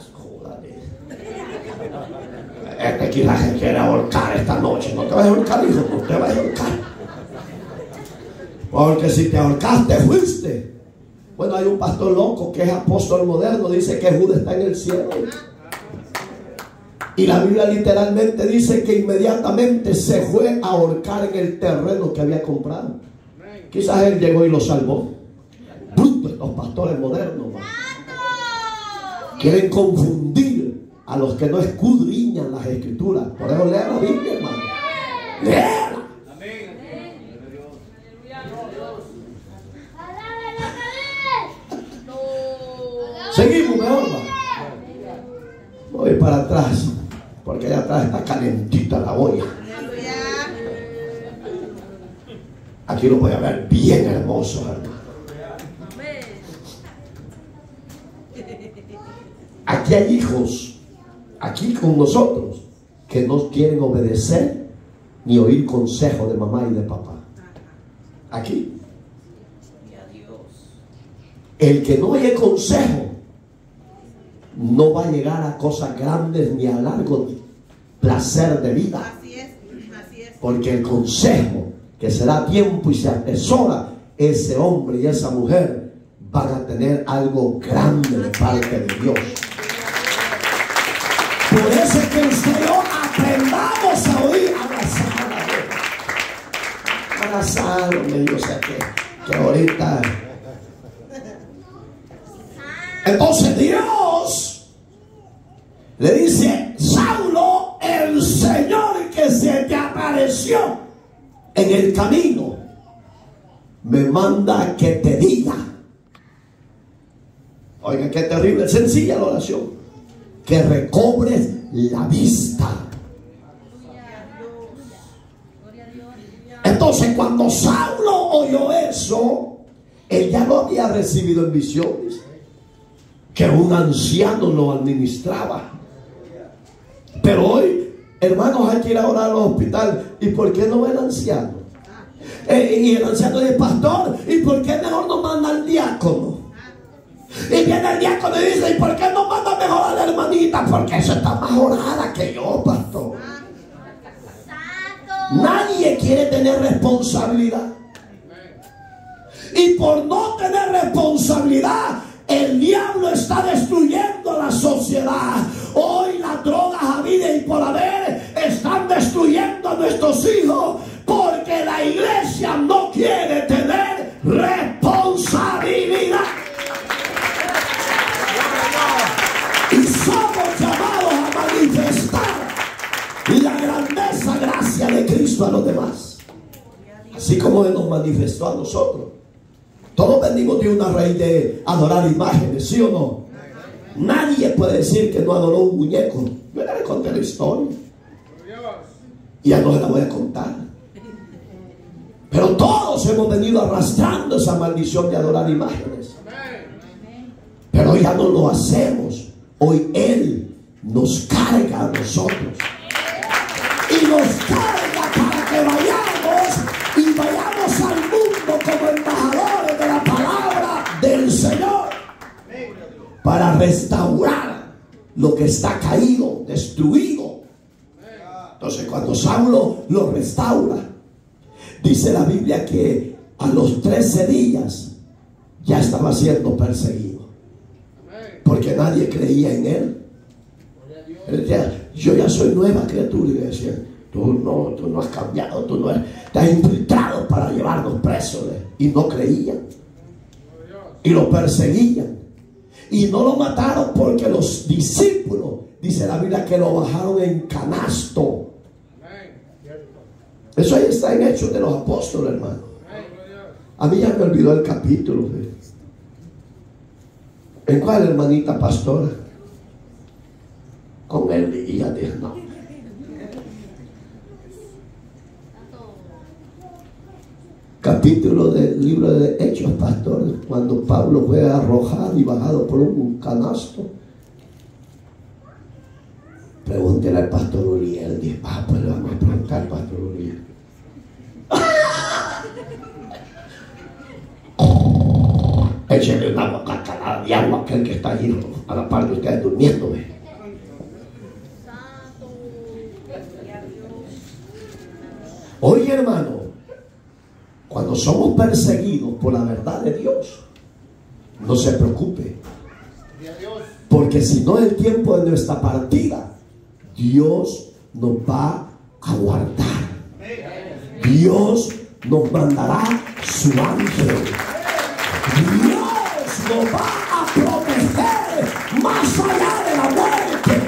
Este quizás se quiere ahorcar esta noche. No te vas a ahorcar, hijo, no te vas a ahorcar. Porque si te ahorcaste, fuiste. Bueno, hay un pastor loco que es apóstol moderno, dice que Judas está en el cielo. Y la Biblia literalmente dice que inmediatamente se fue a ahorcar en el terreno que había comprado. Quizás él llegó y lo salvó. Brutos los pastores modernos, man. Quieren confundir a los que no escudriñan las escrituras. Por eso lea la Biblia, hermano. Léala. Seguimos mejor, va. Voy para atrás, porque allá atrás está calentita la olla. Aquí lo voy a ver bien hermoso, hermano. Aquí hay hijos, aquí con nosotros, que no quieren obedecer ni oír consejo de mamá y de papá. Aquí. El que no oye consejo no va a llegar a cosas grandes ni a largo placer de vida. Así es, así es. Porque el consejo que se da a tiempo y se atesora, ese hombre y esa mujer van a tener algo grande de parte de Dios. Por eso es que usted y yo aprendamos a oír, abrazarme. Yo sé que ahorita. Entonces Dios le dice, Saulo, el Señor que se te apareció en el camino me manda que te diga. Oigan qué terrible, sencilla la oración, que recobres la vista. Entonces cuando Saulo oyó eso, él ya lo había recibido en visiones, que un anciano lo administraba. Pero hoy, hermanos, hay que ir a orar al hospital. ¿Y por qué no va el anciano? Y el anciano dice, pastor, ¿y por qué mejor no manda al diácono? Y viene el diácono y dice, ¿y por qué no manda mejor a la hermanita? Porque eso está más orada que yo, pastor. Nadie quiere tener responsabilidad. Y por no tener responsabilidad, el diablo está destruyendo la sociedad. Hoy las drogas habidas y por haber están destruyendo a nuestros hijos, porque la iglesia no quiere tener responsabilidad. Y somos llamados a manifestar la grandeza, gracia de Cristo a los demás, así como Él nos manifestó a nosotros. Todos venimos de una raíz de adorar imágenes, ¿sí o no? Nadie puede decir que no adoró un muñeco. Yo le conté la historia. Y ya no se la voy a contar. Pero todos hemos venido arrastrando esa maldición de adorar imágenes. Pero ya no lo hacemos. Hoy Él nos carga a nosotros. Y nos carga para que vayamos al mundo como embajadores de la palabra del Señor. Para restaurar lo que está caído, destruido. Entonces cuando Saulo lo restaura, dice la Biblia que a los 13 días ya estaba siendo perseguido. Porque nadie creía en él. Él decía, yo ya soy nueva criatura. Y le decían, tú no has cambiado, te has infiltrado para llevarnos presos. Y no creían. Y lo perseguían. Y no lo mataron porque los discípulos, dice la Biblia, que lo bajaron en canasto. Eso ahí está en Hechos de los Apóstoles, hermano. A mí ya me olvidó el capítulo. ¿En cuál, hermanita pastora? Con él y ya dije, no. Capítulo del libro de Hechos, pastor, cuando Pablo fue arrojado y bajado por un canasto. Pregúntele al pastor Uriel. Dije, pues le vamos a preguntar al pastor Uriel. Échale una bocatada de agua a aquel que está ahí a la par de ustedes durmiendo. Oye, hermano, cuando somos perseguidos por la verdad de Dios, no se preocupe, porque si no es el tiempo de nuestra partida, Dios nos va a guardar. Dios nos mandará su ángel. Dios nos va a proteger más allá de la muerte.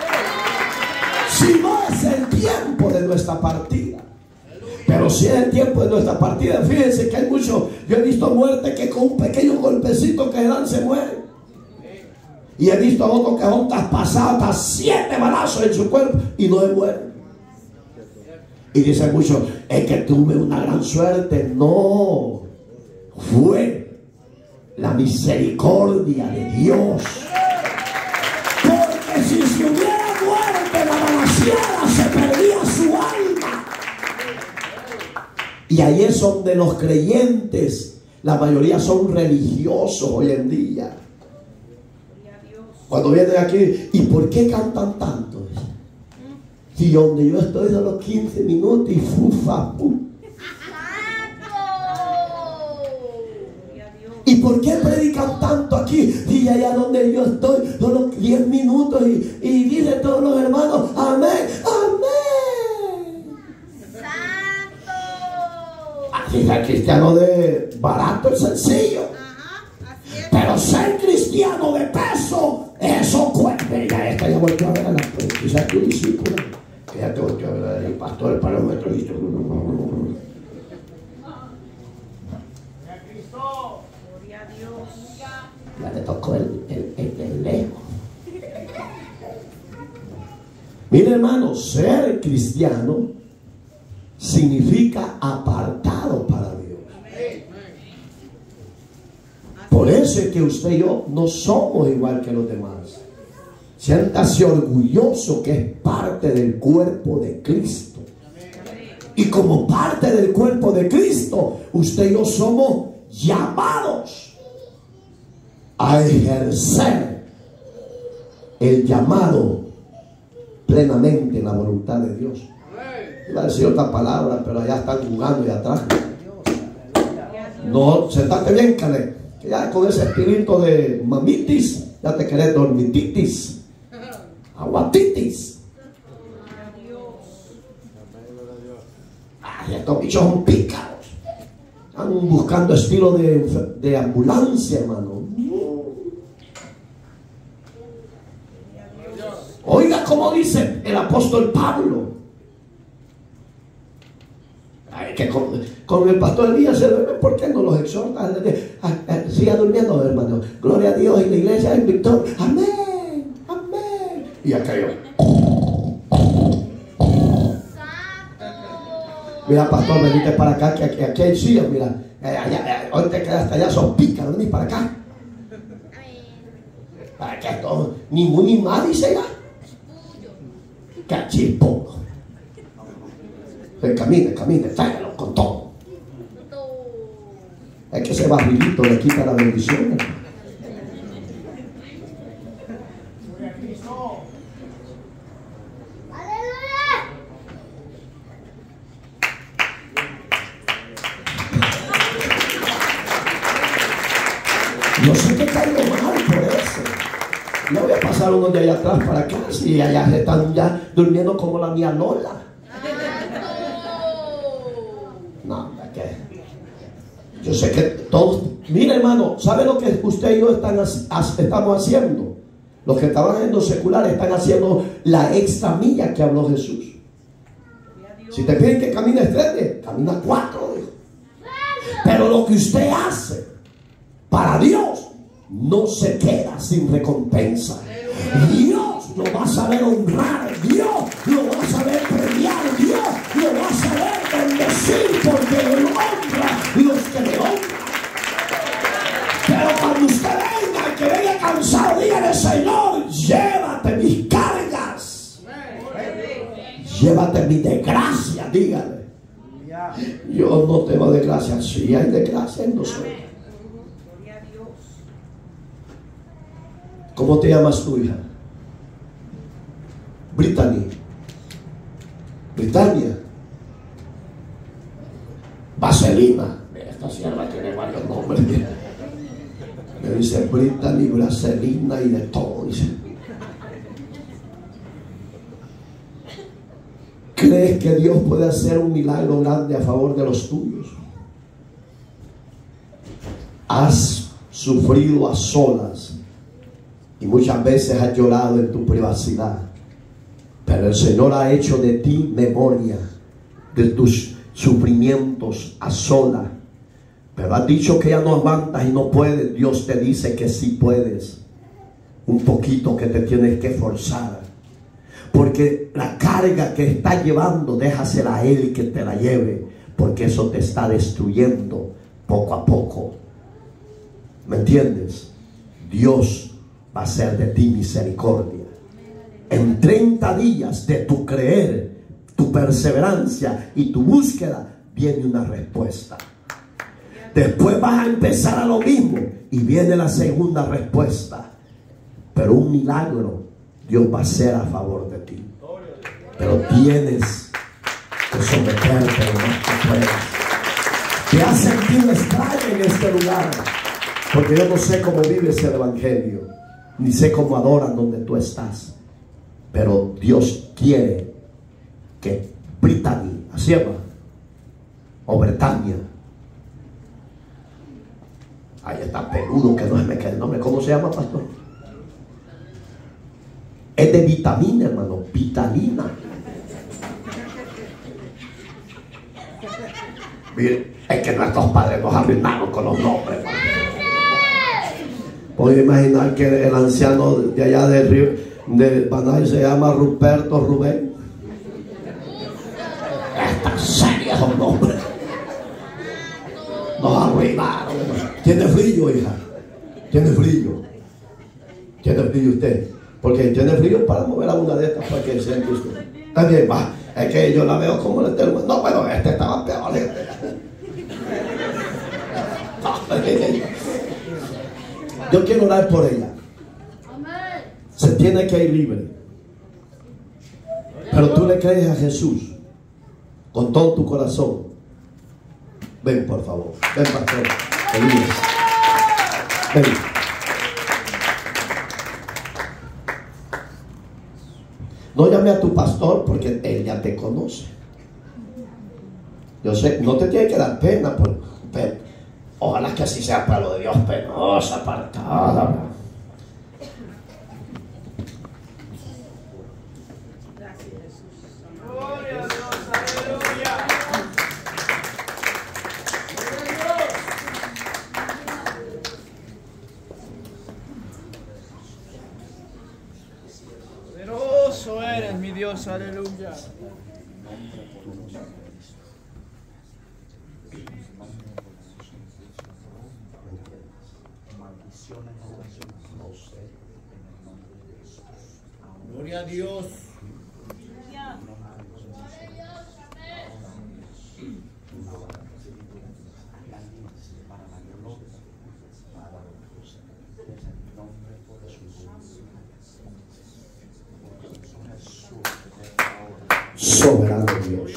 Si no es el tiempo de nuestra partida. Pero si es el tiempo de nuestra partida, fíjense que hay muchos, yo he visto muertes que con un pequeño golpecito que dan se mueren. Y he visto a otros que son traspasados hasta 7 balazos en su cuerpo y no se mueren. Y dicen muchos, es que tuve una gran suerte. No, fue la misericordia de Dios. Porque si se hubiera muerto en la balaceada, se perdía su alma. Y ahí es donde los creyentes, la mayoría son religiosos hoy en día. Cuando vienen aquí, ¿y por qué cantan tanto? Si donde yo estoy solo 15 minutos y fufa, ¿Y por qué predican tanto aquí? Y allá donde yo estoy solo 10 minutos y dicen todos los hermanos, amén, amén. Así es el cristiano de barato y sencillo. Pero ser cristiano de peso, eso cuesta. Ya esta ya volvió a ver a la quizás tu discípula. Que ya te volvió a ver el pastor, el parómetro. Ya le tocó el lejos. Mire, hermano, ser cristiano significa apartado para Dios. Por eso es que usted y yo no somos igual que los demás. Siéntase orgulloso que es parte del cuerpo de Cristo. Y como parte del cuerpo de Cristo, usted y yo somos llamados a ejercer el llamado plenamente en la voluntad de Dios. Iba a decir otra palabra, pero allá están jugando y atrás. No, sentate bien, Caleb, que ya con ese espíritu de mamitis, ya te querés dormititis, aguatitis. Ay, estos bichos son pícaros. Están buscando estilo de ambulancia, hermano. Oiga cómo dice el apóstol Pablo. Ay, que con el pastor Elías se duerme. ¿Por qué no los exhorta? Siga durmiendo, hermano. Gloria a Dios, y la iglesia es victoria. Amén, amén. Y aquello. Mira, pastor, venite para acá, que aquí hay sillas, mira. Hoy te quedaste allá, sos pícaro, venís para acá. Para que todo, ni más dice ya. Cachipo. Camine, tráigalo con todo. Es que ese barrilito le quita la bendición. No sé qué caigo mal por eso. No voy a pasar uno de allá atrás para acá. Si allá se están ya durmiendo como la mía Lola. No, ¿qué? Yo sé que todos. Mira, hermano, ¿sabe lo que usted y yo estamos haciendo? Los que estaban en lo secular están haciendo la extra milla que habló Jesús. Si te piden que camines 3, camina 4. Pero lo que usted hace para Dios no se queda sin recompensa. Dios lo va a saber honrar, Dios lo va a saber premiar, Dios lo va a saber bendecir, porque Él honra los que le honran. Pero cuando usted venga, que venga cansado, dígale: Señor, llévate mis cargas, llévate mi desgracia. Dígale: yo no tengo desgracia. Si hay desgracia en nosotros. ¿Cómo te llamas tu hija? Britannia. Vaselina. Esta sierva tiene varios nombres. Me dice Brittany, Vaselina y de todo. Dice. ¿Crees que Dios puede hacer un milagro grande a favor de los tuyos? Has sufrido a solas y muchas veces has llorado en tu privacidad, pero el Señor ha hecho de ti memoria de tus sufrimientos a solas. Pero has dicho que ya no aguantas y no puedes. Dios te dice que sí puedes. Un poquito que te tienes que forzar, porque la carga que estás llevando, déjasela a Él que te la lleve, porque eso te está destruyendo poco a poco. ¿Me entiendes? Dios va a ser de ti misericordia. En 30 días de tu creer, tu perseverancia y tu búsqueda, viene una respuesta. Después vas a empezar a lo mismo y viene la segunda respuesta. Pero un milagro Dios va a hacer a favor de ti. Pero tienes que someterte lo más que puedas. Te has sentido extraño en este lugar, porque yo no sé cómo vives el evangelio, ni sé cómo adoran donde tú estás. Pero Dios quiere que Brittany, así llama, o Britannia, ahí está peludo que no se me queda el nombre. ¿Cómo se llama, pastor? Es de vitamina, hermano, vitamina. Mire, es que nuestros padres nos arruinaron con los nombres, hermano. Puedo imaginar que el anciano de allá de Banay se llama Ruperto Rubén. Estas serias son nombres. Nos arruinaron. ¿Tiene frío, hija? ¿Tiene frío? ¿Tiene frío usted? Porque tiene frío para mover a una de estas para que siente usted. También va. Es que yo la veo como el termo. No, pero este estaba peor. Yo quiero orar por ella. Se tiene que ir libre. Pero tú le crees a Jesús con todo tu corazón. Ven, por favor. Ven, pastor. Elías. Ven. No llame a tu pastor porque él ya te conoce. Yo sé, no te tiene que dar pena, pero ojalá que así sea para lo de Dios, penosa, apartada. Gracias, Jesús. Gloria a Dios, aleluya. Poderoso eres, mi Dios, aleluya. Gloria a Dios. Soberano Dios,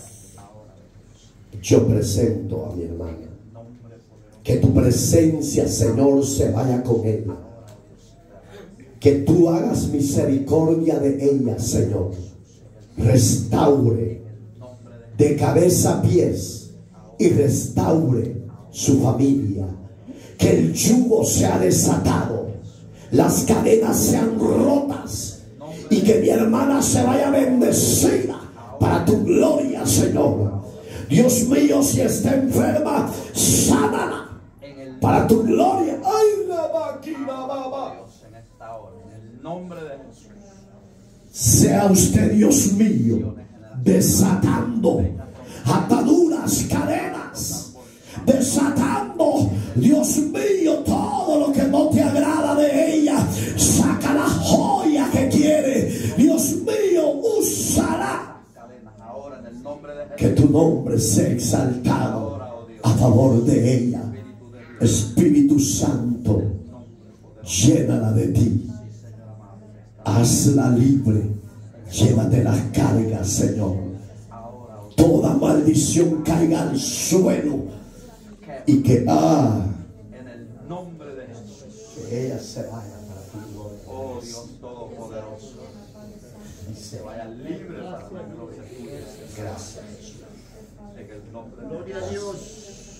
yo presento a mi hermana. Que tu presencia, Señor, se vaya con ella. Que tú hagas misericordia de ella, Señor. Restaure de cabeza a pies y restaure su familia. Que el yugo sea desatado, las cadenas sean rotas y que mi hermana se vaya bendecida para tu gloria, Señor. Dios mío, si está enferma, sánala para tu gloria. Ay, la máquina, baba. En esta hora, en el nombre de Jesús. Sea usted, Dios mío, desatando ataduras, cadenas, desatando, Dios mío, todo lo que no te agrada de ella. Saca la joya que quiere, Dios mío, úsala. Ahora, en el nombre de Jesús. Que tu nombre sea exaltado a favor de ella. Espíritu Santo, llénala de ti. Hazla libre. Llévate las cargas, Señor. Toda maldición caiga al suelo. Y que en el nombre de Jesús. que ella se vaya para tu gloria. Oh Dios Todopoderoso. Y se vaya libre para la gloria tuya. Gracias, Jesús. En el nombre de Gloria a Dios.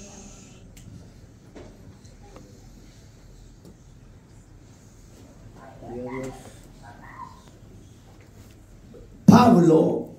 Pablo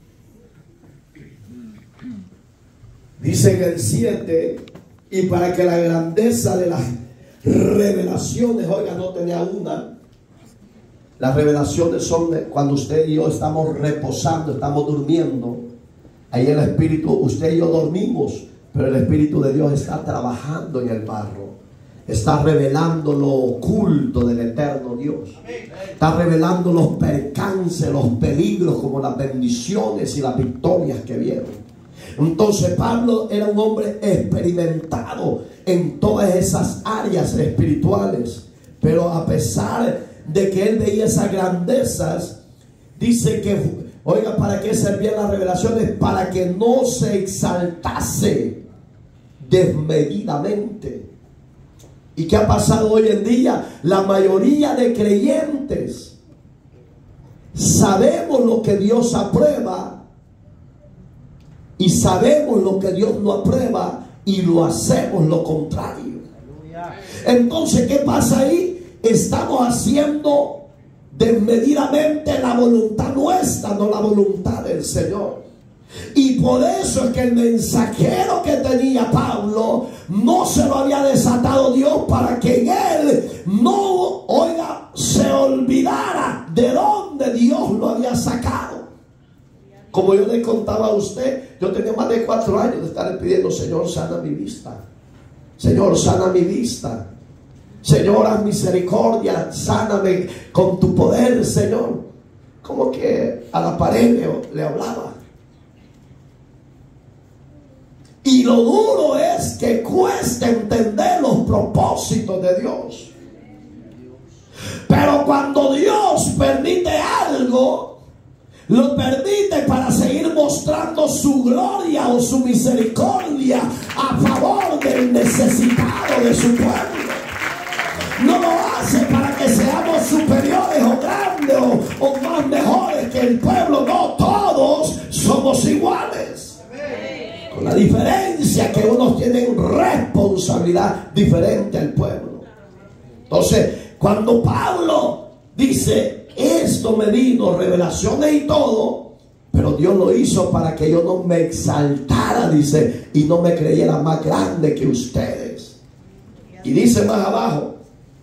dice en el 7, y para que la grandeza de las revelaciones, oiga, no tenía una. Las revelaciones son de cuando usted y yo estamos reposando, estamos durmiendo. Ahí el Espíritu, usted y yo dormimos, pero el Espíritu de Dios está trabajando en el barro. Está revelando lo oculto del eterno Dios. Está revelando los percances, los peligros, como las bendiciones y las victorias que vieron. Entonces Pablo era un hombre experimentado en todas esas áreas espirituales. Pero a pesar de que él veía esas grandezas, dice que, oiga, ¿para qué servían las revelaciones? Para que no se exaltase desmedidamente. ¿Y qué ha pasado hoy en día? La mayoría de creyentes sabemos lo que Dios aprueba y sabemos lo que Dios no aprueba y lo hacemos lo contrario. Entonces, ¿qué pasa ahí? Estamos haciendo desmedidamente la voluntad nuestra, no la voluntad del Señor. Y por eso es que el mensajero que tenía Pablo no se lo había desatado Dios, para que en él no, oiga, se olvidara de dónde Dios lo había sacado. Como yo le contaba a usted, yo tenía más de 4 años de estar pidiendo: Señor, sana mi vista. Señor, sana mi vista. Señor, haz misericordia, sáname con tu poder, Señor. Como que a la pared le hablaba. Y lo duro es que cuesta entender los propósitos de Dios. Pero cuando Dios permite algo, lo permite para seguir mostrando su gloria o su misericordia a favor del necesitado de su pueblo. No lo hace para que seamos superiores o grandes o más mejores que el pueblo. No, todos somos iguales. Con la diferencia que unos tienen responsabilidad diferente al pueblo. Entonces, cuando Pablo dice: esto me vino, revelaciones y todo, pero Dios lo hizo para que yo no me exaltara, dice, y no me creyera más grande que ustedes. Y dice más abajo: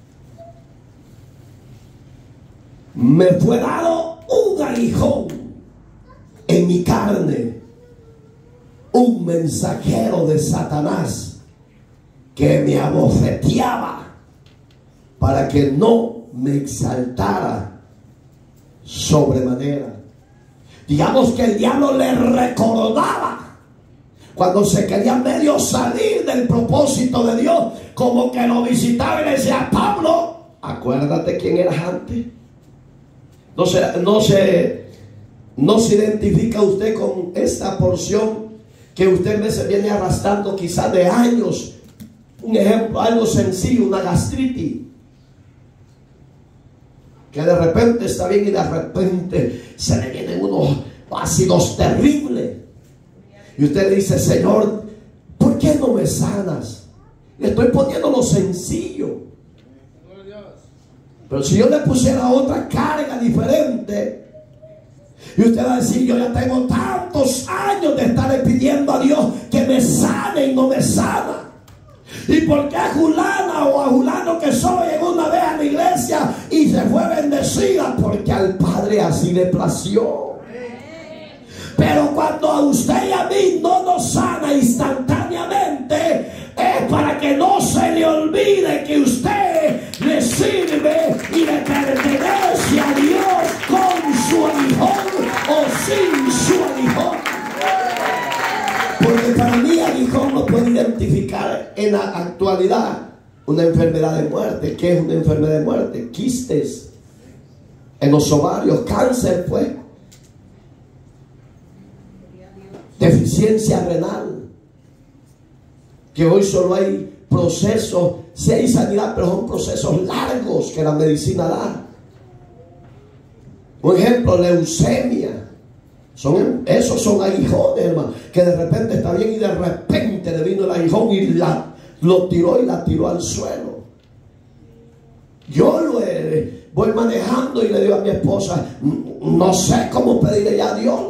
me fue dado un aguijón en mi carne, un mensajero de Satanás que me abofeteaba para que no me exaltara sobremanera. Digamos que el diablo le recordaba cuando se quería medio salir del propósito de Dios, como que lo visitaba y le decía: Pablo, acuérdate quién eras antes. No se identifica usted con esta porción que usted me se viene arrastrando quizás de años. Un ejemplo, algo sencillo, una gastritis, que de repente está bien y de repente se le vienen unos ácidos terribles. Y usted le dice: Señor, ¿por qué no me sanas? Le estoy poniendo lo sencillo. Pero si yo le pusiera otra carga diferente, y usted va a decir: yo ya tengo tantos años de estar pidiendo a Dios que me sane y no me sana. ¿Y por qué a Julana o a Julano que solo llegó una vez a la iglesia y se fue bendecida? Porque al Padre así le plació. Pero cuando a usted y a mí no nos sana instantáneamente, es para que no se le olvide que usted le sirve y le pertenece a Dios con su aguijón o sin su aguijón. Porque para mí aguijón no puede identificar en la actualidad una enfermedad de muerte. ¿Qué es una enfermedad de muerte? Quistes en los ovarios, cáncer pues, deficiencia renal, que hoy solo hay procesos, sí hay sanidad, pero son procesos largos que la medicina da. Por ejemplo, leucemia. Esos son aguijones, hermano, que de repente está bien y de repente le vino el aguijón y lo tiró y la tiró al suelo. Yo voy manejando y le digo a mi esposa: no sé cómo pedirle ya a Dios.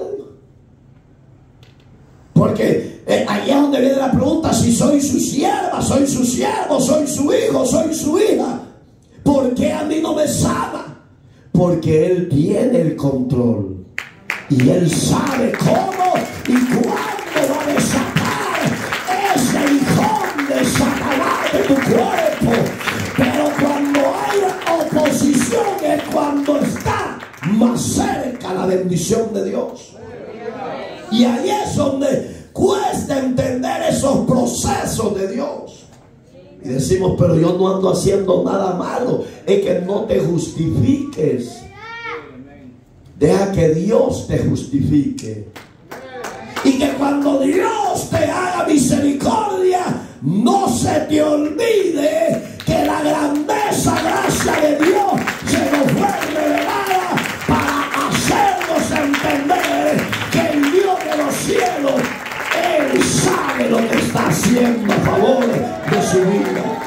Porque ahí es donde viene la pregunta: si soy su sierva, soy su siervo, soy su hijo, soy su hija, ¿por qué a mí no me sana? Porque Él tiene el control. Y Él sabe cómo y cuándo va a desatar ese aguijón de Satanás de tu cuerpo. Pero cuando hay oposición es cuando está más cerca la bendición de Dios. Y ahí es donde cuesta entender esos procesos de Dios. Y decimos: pero yo no ando haciendo nada malo. Es que no te justifiques. Deja que Dios te justifique. Y que cuando Dios te haga misericordia, no se te olvide que la grandeza, gracia de Dios se nos fue revelada para hacernos entender que el Dios de los cielos, Él sabe lo que está haciendo a favor de su vida.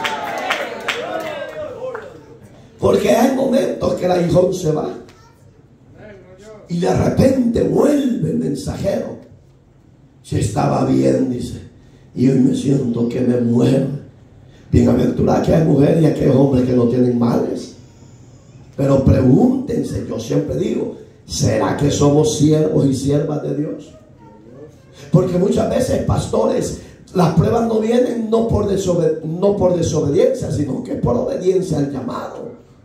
Porque hay momentos que el aguijón se va y de repente vuelve el mensajero. Si estaba bien, dice, y hoy me siento que me muero. Bienaventurada que hay mujeres y aquellos hombres que no tienen males. Pero pregúntense, yo siempre digo: ¿será que somos siervos y siervas de Dios? Porque muchas veces, pastores, las pruebas no vienen no por desobediencia, sino que por obediencia al llamado.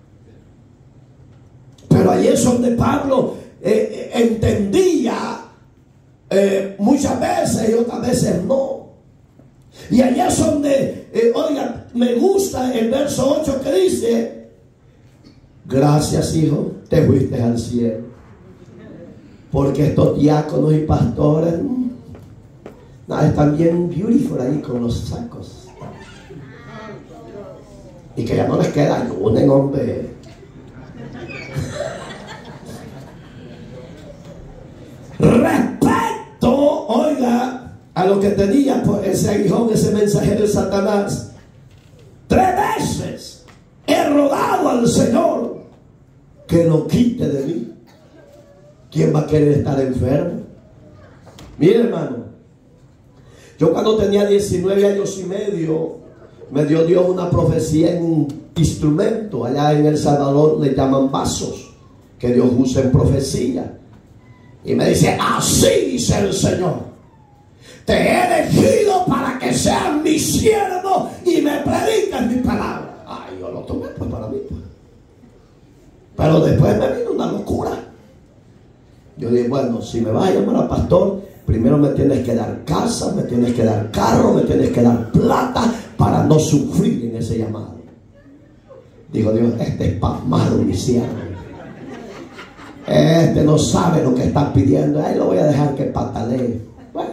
Pero ahí es donde Pablo entendía muchas veces y otras veces no. Y ahí es donde, oiga, me gusta el verso 8 que dice: gracias, hijo, te fuiste al cielo. Porque estos diáconos y pastores están bien beautiful ahí con los sacos. Y que ya no les queda ayunen, hombre. Respecto, oiga, a lo que tenía por ese aguijón, ese mensajero de Satanás, 3 veces he rogado al Señor que lo quite de mí. ¿Quién va a querer estar enfermo? Mire, hermano, yo cuando tenía 19 años y medio, me dio Dios una profecía en un instrumento. Allá en El Salvador le llaman vasos, que Dios usa en profecía. Y me dice: así dice el Señor, te he elegido para que seas mi siervo y me prediques mi palabra. Ay, yo lo tomé pues para mí, pues. Pero después me vino una locura. Yo dije, bueno, si me vas a llamar a pastor, primero me tienes que dar casa, me tienes que dar carro, me tienes que dar plata para no sufrir en ese llamado. Dijo Dios, este es pasmado, mi siervo. Este no sabe lo que está pidiendo. Ahí lo voy a dejar que patalee. Bueno,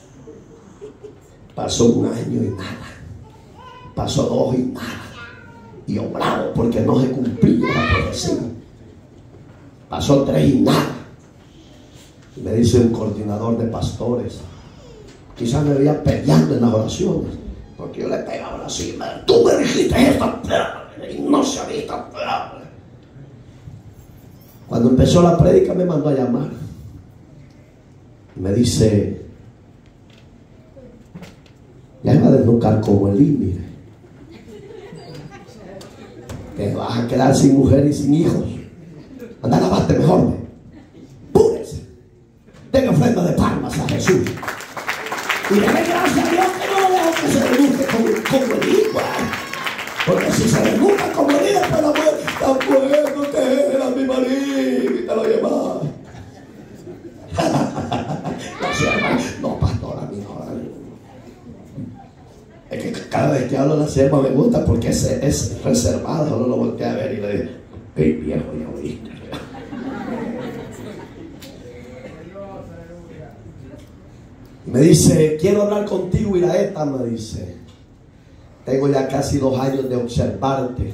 pasó 1 año y nada. Pasó 2 y nada. Y yo bravo porque no se cumplió la profecía. Pasó 3 y nada. Y me dice un coordinador de pastores, quizás me veía peleando en las oraciones, porque yo le pegaba así, tú me dijiste esta y no se ha visto. Cuando empezó la prédica me mandó a llamar. Me dice, ya va a desnucar como el mire. Te vas a quedar sin mujer y sin hijos. Anda a lavarte mejor. Púrese. Denle ofrenda de palmas a Jesús. Y le doy gracias a Dios que no lo dejo que se desnuque como el hijo. Porque si se desnuca como el hijo, pues la mujer está bueno que era mi marido y te lo llevaba. No, pastor, a mí no. Es que cada vez que hablo de la sierva me gusta porque es reservado. Solo lo volteé a ver y le digo, hey viejo, ya oíste. Me dice, quiero hablar contigo, Iraeta, me dice. Tengo ya casi 2 años de observarte.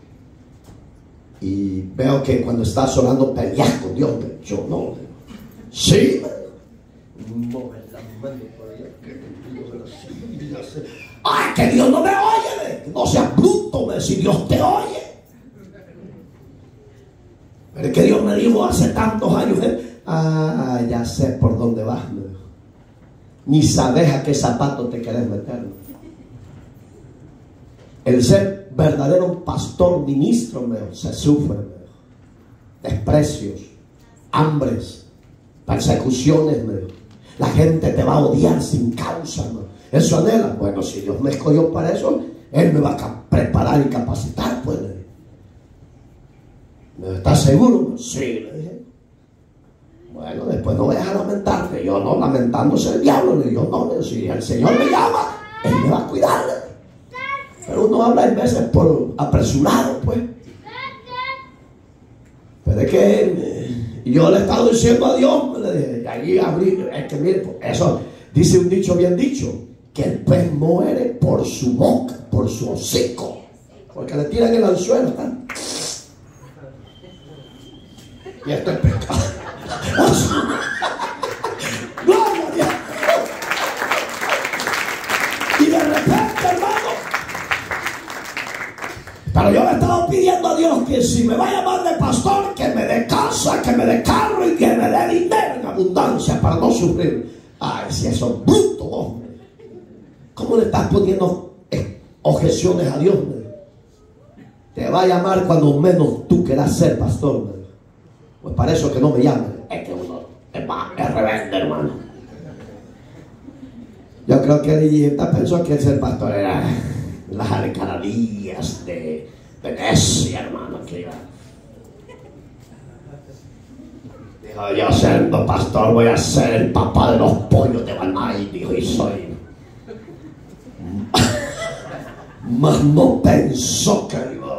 Y veo que cuando estás orando peleas con Dios. Yo no. Sí. Ay, que Dios no me oye. No seas bruto, si Dios te oye. Pero es que Dios me dijo hace tantos años. Ya sé por dónde vas. Ni sabes a qué zapato te querés meter. El ser verdadero pastor, ministro, se sufre. Desprecios, hambres, persecuciones. La gente te va a odiar sin causa. Eso anhela. Bueno, si Dios me escogió para eso, Él me va a preparar y capacitar. Pues, ¿estás seguro? Sí, le dije. Bueno, después no vayas a lamentarte. Yo no, lamentándose el diablo. Yo no, si el Señor me llama, Él me va a cuidar. Pero uno habla en veces por apresurado, pues. Pero es que yo le he estado diciendo a Dios, le dije, allí abrí, es que mire, eso dice un dicho bien dicho, que el pez muere por su boca, por su hocico, porque le tiran el anzuelo, ¿tá? Y esto es pecado. Gloria a Dios. Y de repente, hermano, pero yo le he estado pidiendo a Dios que si me va a llamar de pastor, que me dé casa, que me dé carro y que me dé dinero en abundancia para no sufrir. Ay, si eso es bruto, hombre. ¿Cómo le estás poniendo objeciones a Dios? Te va a llamar cuando menos tú quieras ser pastor. Pues para eso que no me llamen. Es que uno es rebelde, hermano. Yo creo que Lillita pensó que ser pastor era las alcaldías de Venecia, hermano. Que iba. Dijo, yo siendo pastor voy a ser el papá de los pollos de Banay. Dijo, y soy. Mas no pensó que iba.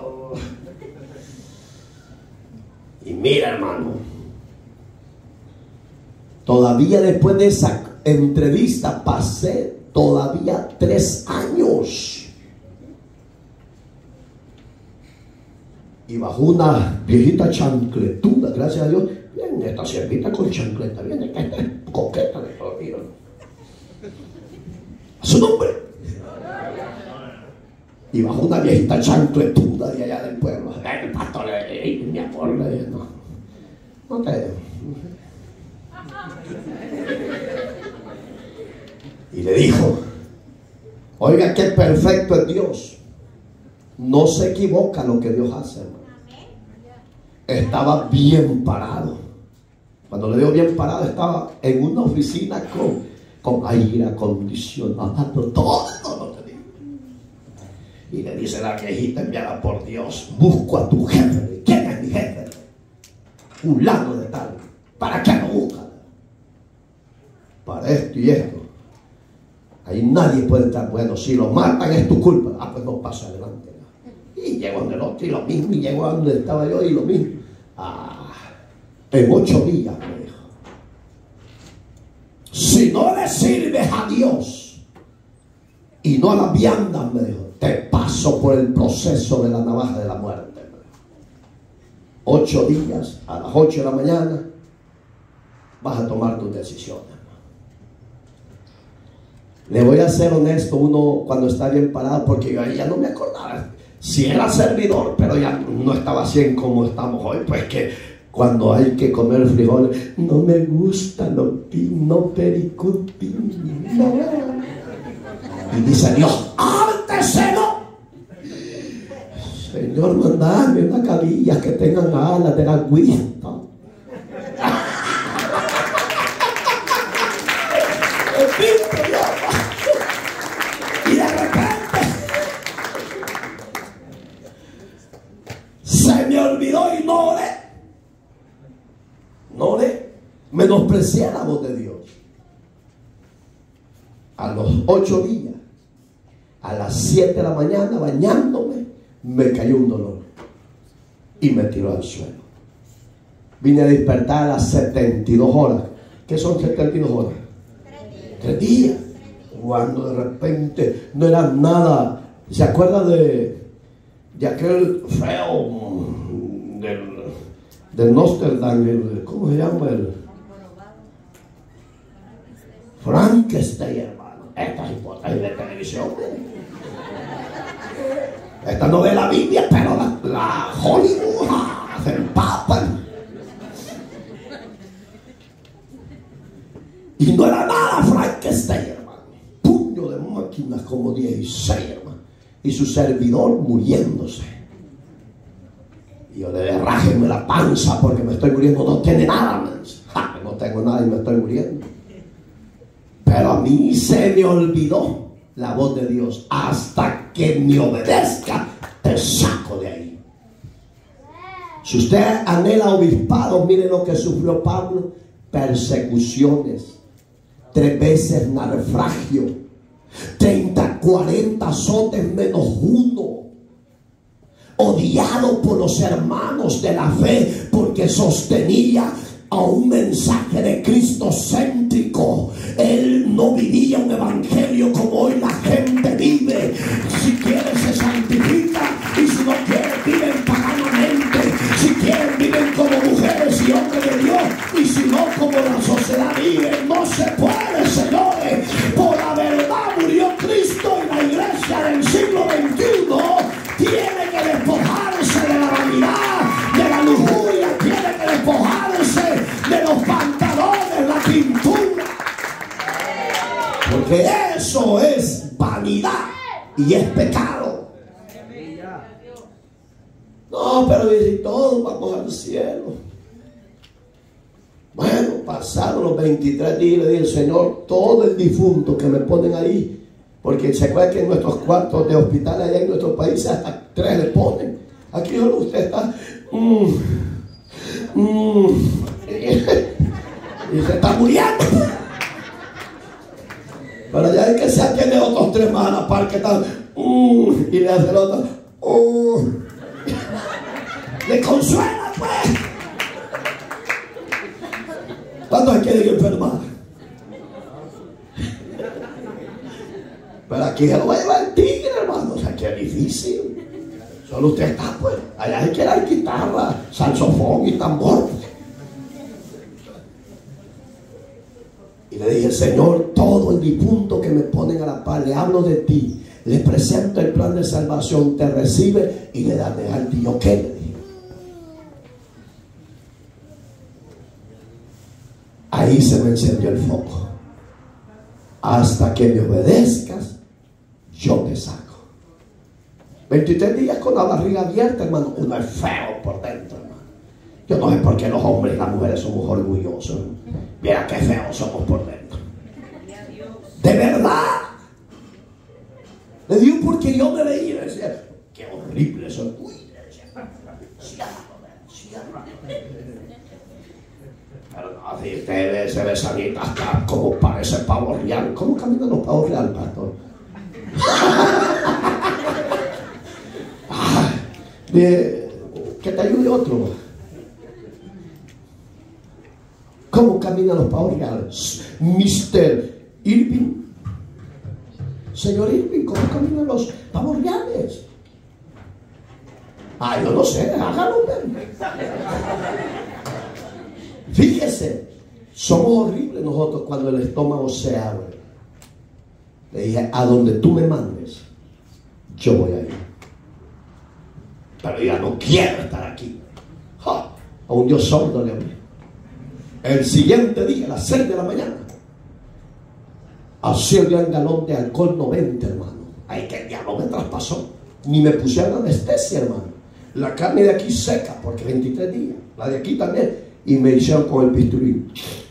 Y mira, hermano, todavía después de esa entrevista pasé todavía 3 años. Y bajó una viejita chancletuda, gracias a Dios. Bien, esta siervita con chancleta, viene que esta es coqueta de todo, mira. A su nombre. Y bajó una viejita chancletuda de allá del pueblo. El pastor, mi amor, le dije, no te... Y le dijo, oiga, qué perfecto es Dios. No se equivoca lo que Dios hace, hermano. Estaba bien parado. Cuando le digo bien parado, estaba en una oficina con aire acondicionado, todo lo tenía. Y Y le dice la viejita enviada por Dios: busco a tu jefe. ¿Quién es mi jefe? Un lado de tal. ¿Para qué lo buscan? Para esto y esto. Ahí nadie puede estar. Bueno, si lo matan es tu culpa. Ah, pues no pasa adelante. Y llegó donde el otro y lo mismo. Y llegó a donde estaba yo y lo mismo. Ah, en 8 días me dijo: si no le sirves a Dios y no a las viandas, me dijo, te paso por el proceso de la navaja de la muerte. 8 días, a las 8 de la mañana vas a tomar tus decisiones. Le voy a ser honesto, uno cuando está bien parado, porque yo ya no me acordaba si era servidor, pero ya no estaba así en como estamos hoy. Pues que cuando hay que comer frijoles, no me gusta los no pericupín. Y dice Dios: ¡árteselo! Señor, mandame una cabilla que tengan alas de la guista. Y de repente se me olvidó y no le menosprecié la voz de Dios. A los 8 días, a las 7 de la mañana, bañándome, me cayó un dolor y me tiró al suelo. Vine a despertar a las 72 horas. ¿Qué son 72 horas? 3 días. Cuando de repente no era nada. ¿Se acuerda de aquel feo del Nosterdam? ¿Cómo se llama? El Frankenstein, hermano. Estas hipótesis de televisión. Esta no ve la Biblia, pero la Hollywood se empapan. Y no era nada Frankenstein, hermano. Puño de máquinas como 16, hermano. Y su servidor muriéndose. Y yo le rájenme la panza porque me estoy muriendo. No tiene nada, man. No tengo nada y me estoy muriendo. Pero a mí se me olvidó la voz de Dios. Hasta que me obedezca, te saco de ahí. Si usted anhela obispado, mire lo que sufrió Pablo: persecuciones, 3 veces naufragio, 30, 40 azotes menos 1, odiado por los hermanos de la fe porque sostenía a un mensaje de Cristo céntrico. Él no vivía un evangelio como hoy la gente vive. Si quiere se santifica, y si no quiere viven paganamente. Si quieren viven como mujeres y hombres de Dios, y si no como la sociedad vive. No se puede, señores. Por la verdad murió Cristo, y la iglesia del siglo XXI tiene que despojarse de la vanidad, de la lujuria, tiene que despojarse de los pantalones, la pintura, porque eso es vanidad y es pecado. No, pero dice: todos vamos al cielo. Bueno, pasaron los 23 días y le dije: Señor, todo el difunto que me ponen ahí, porque se acuerda que en nuestros cuartos de hospital allá en nuestros países hasta 3 le ponen. Aquí solo usted está y se está muriendo. Pero allá hay que sea tiene otros 3 más a la par que están y le hace el otro le consuela, pues. ¿Cuántos quieren enfermar? Pero aquí se lo va a llevar el tigre, hermano. O sea, que es difícil. Solo usted está, pues. Allá hay que dar guitarra, saxofón y tambor. Y le dije: Señor, todo el difunto que me ponen a la par, le hablo de ti, le presento el plan de salvación, te recibe y le da de alto. ¿Y yo qué le dije? Ahí se me encendió el foco. Hasta que me obedezcas, yo te saco. 23 días con la barriga abierta, hermano. Uno es feo por dentro, hermano. Yo no sé por qué los hombres y las mujeres somos orgullosos. Mira qué feos somos por dentro. De verdad. Le digo porque yo me veía y decía: horrible eso. Uy, cierra. Pero no, si usted se ve sanita hasta como parece pavo real. ¿Cómo caminan los pavos real, pastor? Que te ayude otro. ¿Cómo caminan los pavos reales? Mr. Irving. Señor Irving, ¿cómo caminan los pavos reales? Yo no sé, hágalo ver. Fíjese, somos horribles nosotros cuando el estómago se abre. Le dije, a donde tú me mandes, yo voy a ir. Pero ya no quiero estar aquí. A un Dios sordo le hablé. El siguiente día, a las 6 de la mañana, así el gran galón de alcohol 90, hermano. Ay, que el diablo me traspasó. Ni me pusieron anestesia, hermano. La carne de aquí seca, porque 23 días. La de aquí también. Y me hicieron con el bisturí.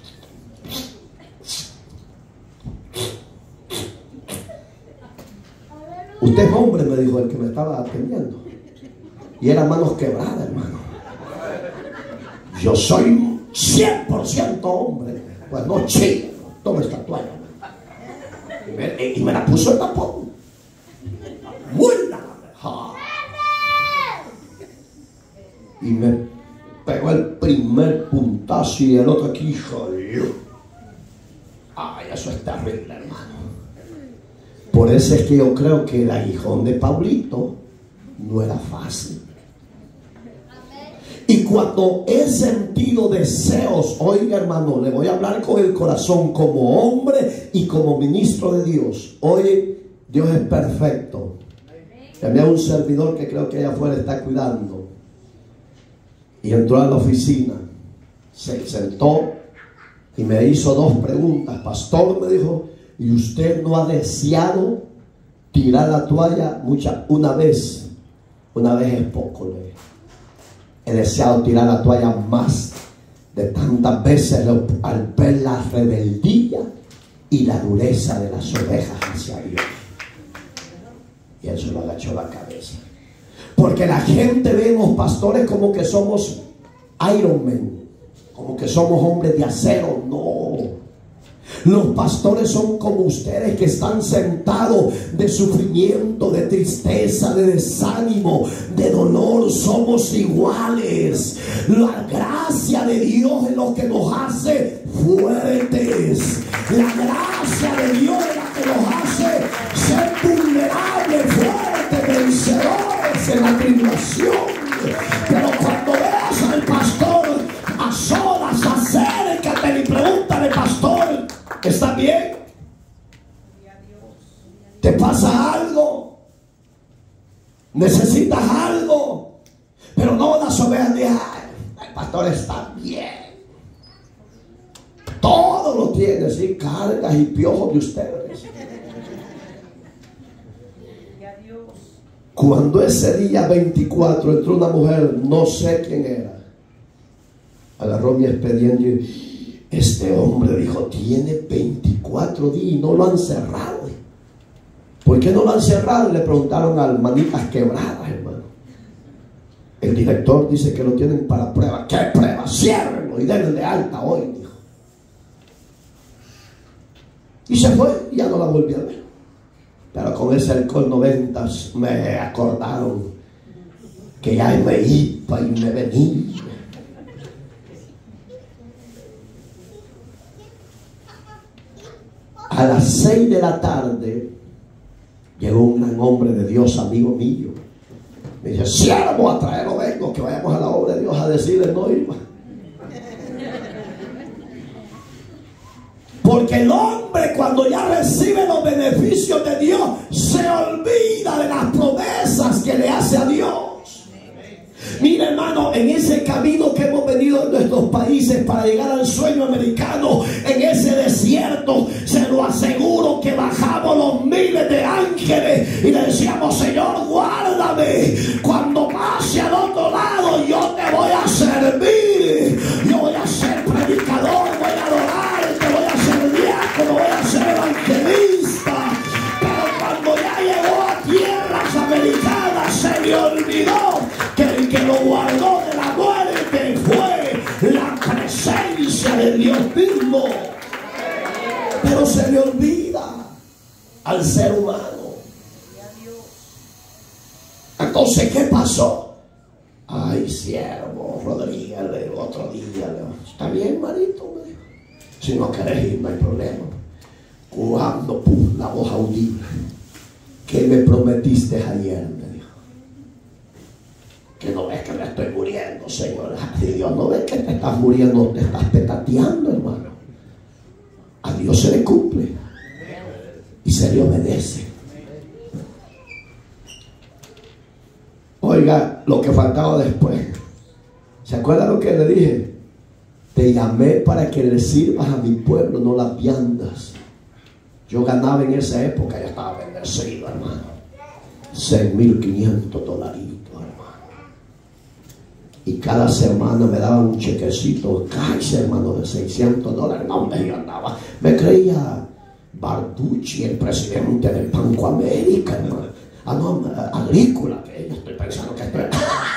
Usted es hombre, me dijo el que me estaba atendiendo. Y era manos quebradas, hermano. Yo soy 100% hombre. Pues no, chico, toma esta toalla. Y me la puso el tapón. ¡Muerda! Y me pegó el primer puntazo y el otro aquí, jodió. Ay, eso es terrible, hermano. Por eso es que yo creo que el aguijón de Pablito no era fácil. Y cuando he sentido deseos, oiga, hermano, le voy a hablar con el corazón como hombre y como ministro de Dios. Hoy Dios es perfecto. Llamé a un servidor que creo que allá afuera está cuidando. Y entró a la oficina, se sentó y me hizo 2 preguntas. Pastor, me dijo, ¿y usted no ha deseado tirar la toalla una vez? Una vez es poco, le dije. He deseado tirar la toalla más de tantas veces al ver la rebeldía y la dureza de las ovejas hacia Dios. Y él se lo agachó la cabeza. Porque la gente ve en los pastores como que somos Iron Man, como que somos hombres de acero. No. Los pastores son como ustedes, que están sentados de sufrimiento, de tristeza, de desánimo, de dolor. Somos iguales. La gracia de Dios es lo que nos hace fuertes. La gracia de Dios es la que nos hace ser vulnerables, fuertes, vencedores en la tribulación. Pero cuando veas al pastor a solas, acércate y pregúntale, pastor, ¿está bien? ¿Te pasa algo? ¿Necesitas algo? Pero no las ovejas de el pastor está bien. Todo lo tiene, ¿sí? Cargas y piojos de ustedes. Cuando ese día 24 entró una mujer, no sé quién era, agarró mi expediente y este hombre dijo, tiene 24 días y no lo han cerrado. ¿Por qué no lo han cerrado? Le preguntaron a manitas quebradas, hermano. El director dice que lo tienen para prueba. ¿Qué prueba? Ciérrenlo y denle de alta hoy, dijo. Y se fue y ya no la volví a ver. Pero con ese alcohol 90 me acordaron que ya me iba y me venía. A las 6 de la tarde llegó un gran hombre de Dios, amigo mío. Me dice, siervo, a traerlo vengo, que vayamos a la obra de Dios a decirle no iba. Porque el hombre, cuando ya recibe los beneficios de Dios, se olvida de las promesas que le hace a Dios. Mira, hermano, en ese camino que hemos venido en nuestros países para llegar al sueño americano, en ese desierto, se lo aseguro que bajamos los miles de ángeles y le decíamos, Señor, guárdame. Cuando pase al otro lado, yo te voy a servir. Yo voy a ser predicador, voy a adorar, te voy a ser diácono, voy a ser evangelista. Pero cuando ya llegó a tierras americanas, Señor, le olvidó que el que lo guardó de la muerte fue la presencia de Dios mismo. Pero se le olvida al ser humano. Entonces, ¿qué pasó? Ay, siervo Rodríguez, otro día. Está bien, marito, me dijo. Si no querés ir, no hay problema. Cuando la voz audible, ¿qué me prometiste ayer? Me dijo. Que no ves que me estoy muriendo, Señor. Si Dios no ve que te estás muriendo, te estás petateando, hermano. A Dios se le cumple y se le obedece. Oiga, lo que faltaba después. ¿Se acuerda lo que le dije? Te llamé para que le sirvas a mi pueblo, no las viandas. Yo ganaba en esa época, ya estaba bendecido, hermano. $6,500, hermano. Y cada semana me daban un chequecito, casi, hermano, de $600. No, hombre, yo andaba. Me creía Barducci, el presidente del Banco América, hermano. No, agrícola, que yo estoy pensando que estoy...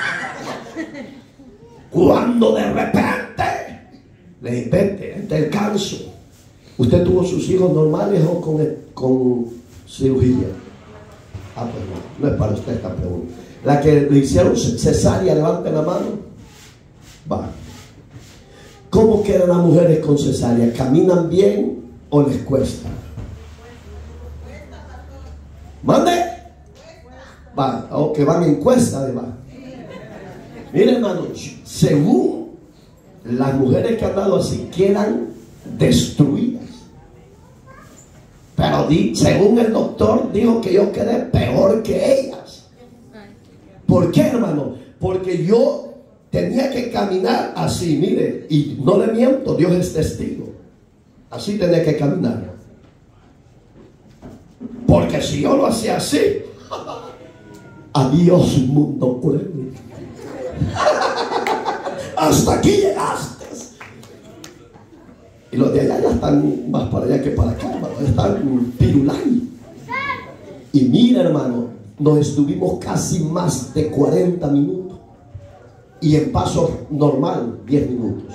Cuando de repente le dije, vete, te alcanzo. ¿Usted tuvo sus hijos normales o con cirugía? Pues no es para usted esta pregunta. La que le hicieron cesárea, levanten la mano. Va. ¿Cómo quedan las mujeres con cesárea? ¿Caminan bien o les cuesta? ¿Mande? Va, o que van en cuesta además. Miren, hermanos, según las mujeres que han dado así, quedan destruidas. Pero según el doctor dijo que yo quedé peor que ellas. ¿Por qué, hermano? Porque yo tenía que caminar así, mire, y no le miento, Dios es testigo. Así tenía que caminar. Porque si yo lo hacía así, adiós mundo cruel. Hasta aquí llegaste. Y los de allá ya están más para allá que para acá, hermano. Están pirulay. Y mira, hermano, nos estuvimos casi más de 40 minutos. Y en paso normal, 10 minutos.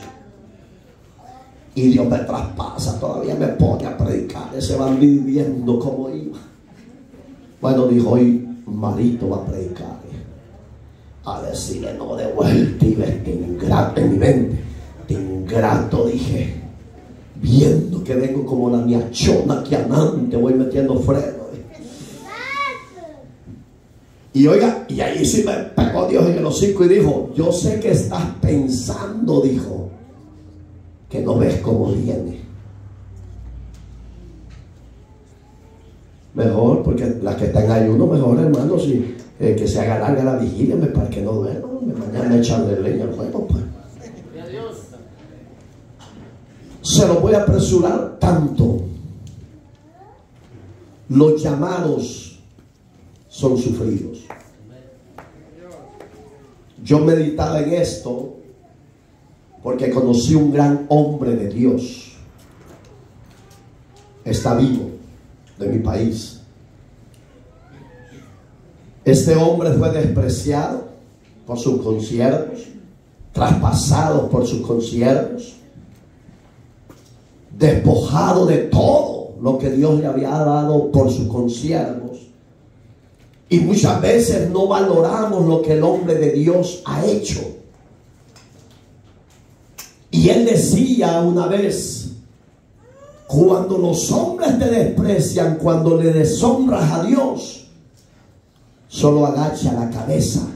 Y Dios me traspasa, todavía me pone a predicar. Ese van viviendo como iba. Bueno, dijo, hoy Marito va a predicar. A decirle, no, de vuelta, y vete ingrato en mi mente. De ingrato, dije, viendo que vengo como la miachona que anante, voy metiendo freno. Y oiga, y ahí sí me pegó Dios en el hocico y dijo, yo sé que estás pensando, dijo, que no ves cómo viene. Mejor, porque las que están en ayuno, mejor, hermano, si que se haga larga la vigilia, para que no duerma, mañana echarle leña al fuego, pues. Se lo voy a apresurar tanto. Los llamados son sufridos. Yo meditaba en esto porque conocí un gran hombre de Dios. Está vivo, de mi país. Este hombre fue despreciado por sus consiervos, traspasado por sus consiervos, despojado de todo lo que Dios le había dado por sus consiervos. Y muchas veces no valoramos lo que el hombre de Dios ha hecho. Y él decía una vez, cuando los hombres te desprecian, cuando le deshonras a Dios, solo agacha la cabeza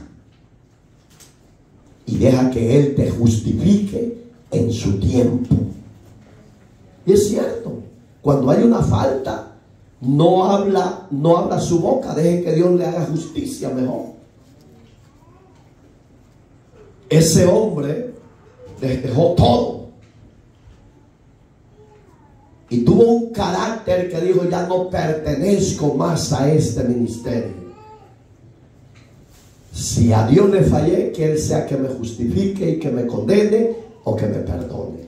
y deja que Él te justifique en su tiempo. Y es cierto, cuando hay una falta, no habla su boca, deje que Dios le haga justicia mejor. Ese hombre les dejó todo y tuvo un carácter que dijo, ya no pertenezco más a este ministerio. Si a Dios le fallé, que Él sea que me justifique y que me condene o que me perdone.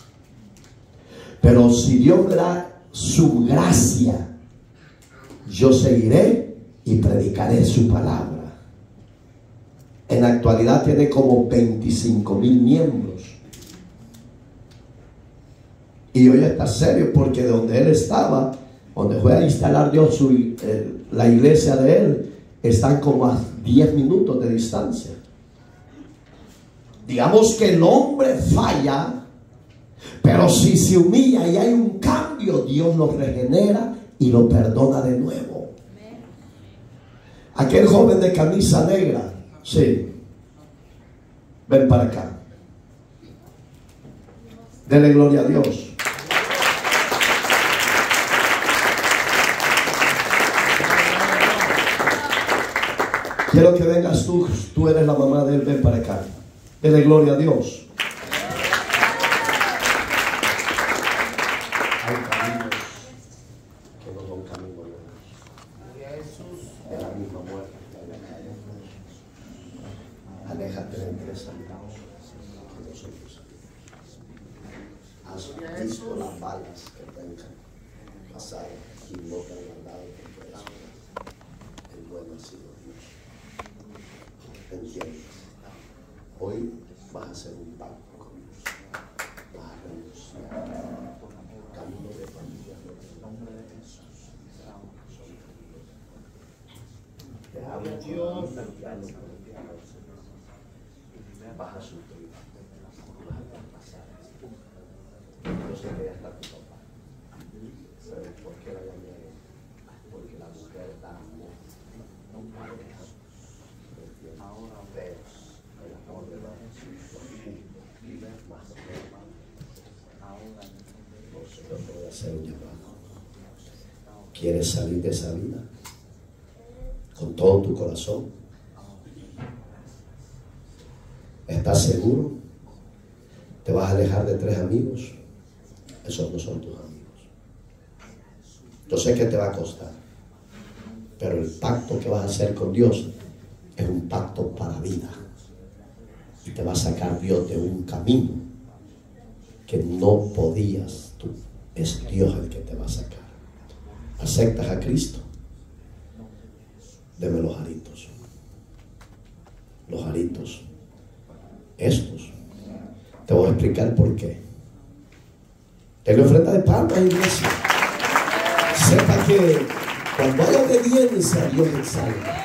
Pero si Dios me da su gracia, yo seguiré y predicaré su palabra. En la actualidad tiene como 25,000 miembros. Y hoy está serio porque de donde él estaba, donde fue a instalar Dios la iglesia de él, están como a 10 minutos de distancia. Digamos que el hombre falla, pero si se humilla y hay un cambio, Dios lo regenera y lo perdona de nuevo. Aquel joven de camisa negra, sí, ven para acá. Dele gloria a Dios. Quiero que vengas tú eres la mamá de él, ven para acá. Dele gloria a Dios. Hay caminos que no son caminos buenos. De la misma muerte. Aléjate de tres amigos que no son tus amigos. Has visto las balas que te han pasado y no te han mandado por eso. El bueno ha sido Dios. ¿Entiendes? Hoy vas a hacer un pacto con Dios. Vas a renunciar. Camino de familia en el nombre de Jesús. Te hablo Dios. Vas a sufrir. Vas a pasar. Yo sé que ya está tu papá. ¿Sabes por qué la llamé? Porque la mujer da amor. No pareja. Ahora ves el amor de Jesús. Yo te voy a hacer un llamado. ¿Quieres salir de esa vida? Con todo tu corazón. ¿Estás seguro? ¿Te vas a alejar de tres amigos? Esos no son tus amigos. Yo sé que te va a costar, pero el pacto que vas a hacer con Dios es un pacto para vida. Y te va a sacar Dios de un camino que no podías tú. Es Dios el que te va a sacar. ¿Aceptas a Cristo? Deme los aritos. Los aritos. Estos. Te voy a explicar por qué. Tengo ofrenda de palmas, iglesia. Sepa que cuando hay obediencia, Dios exalta.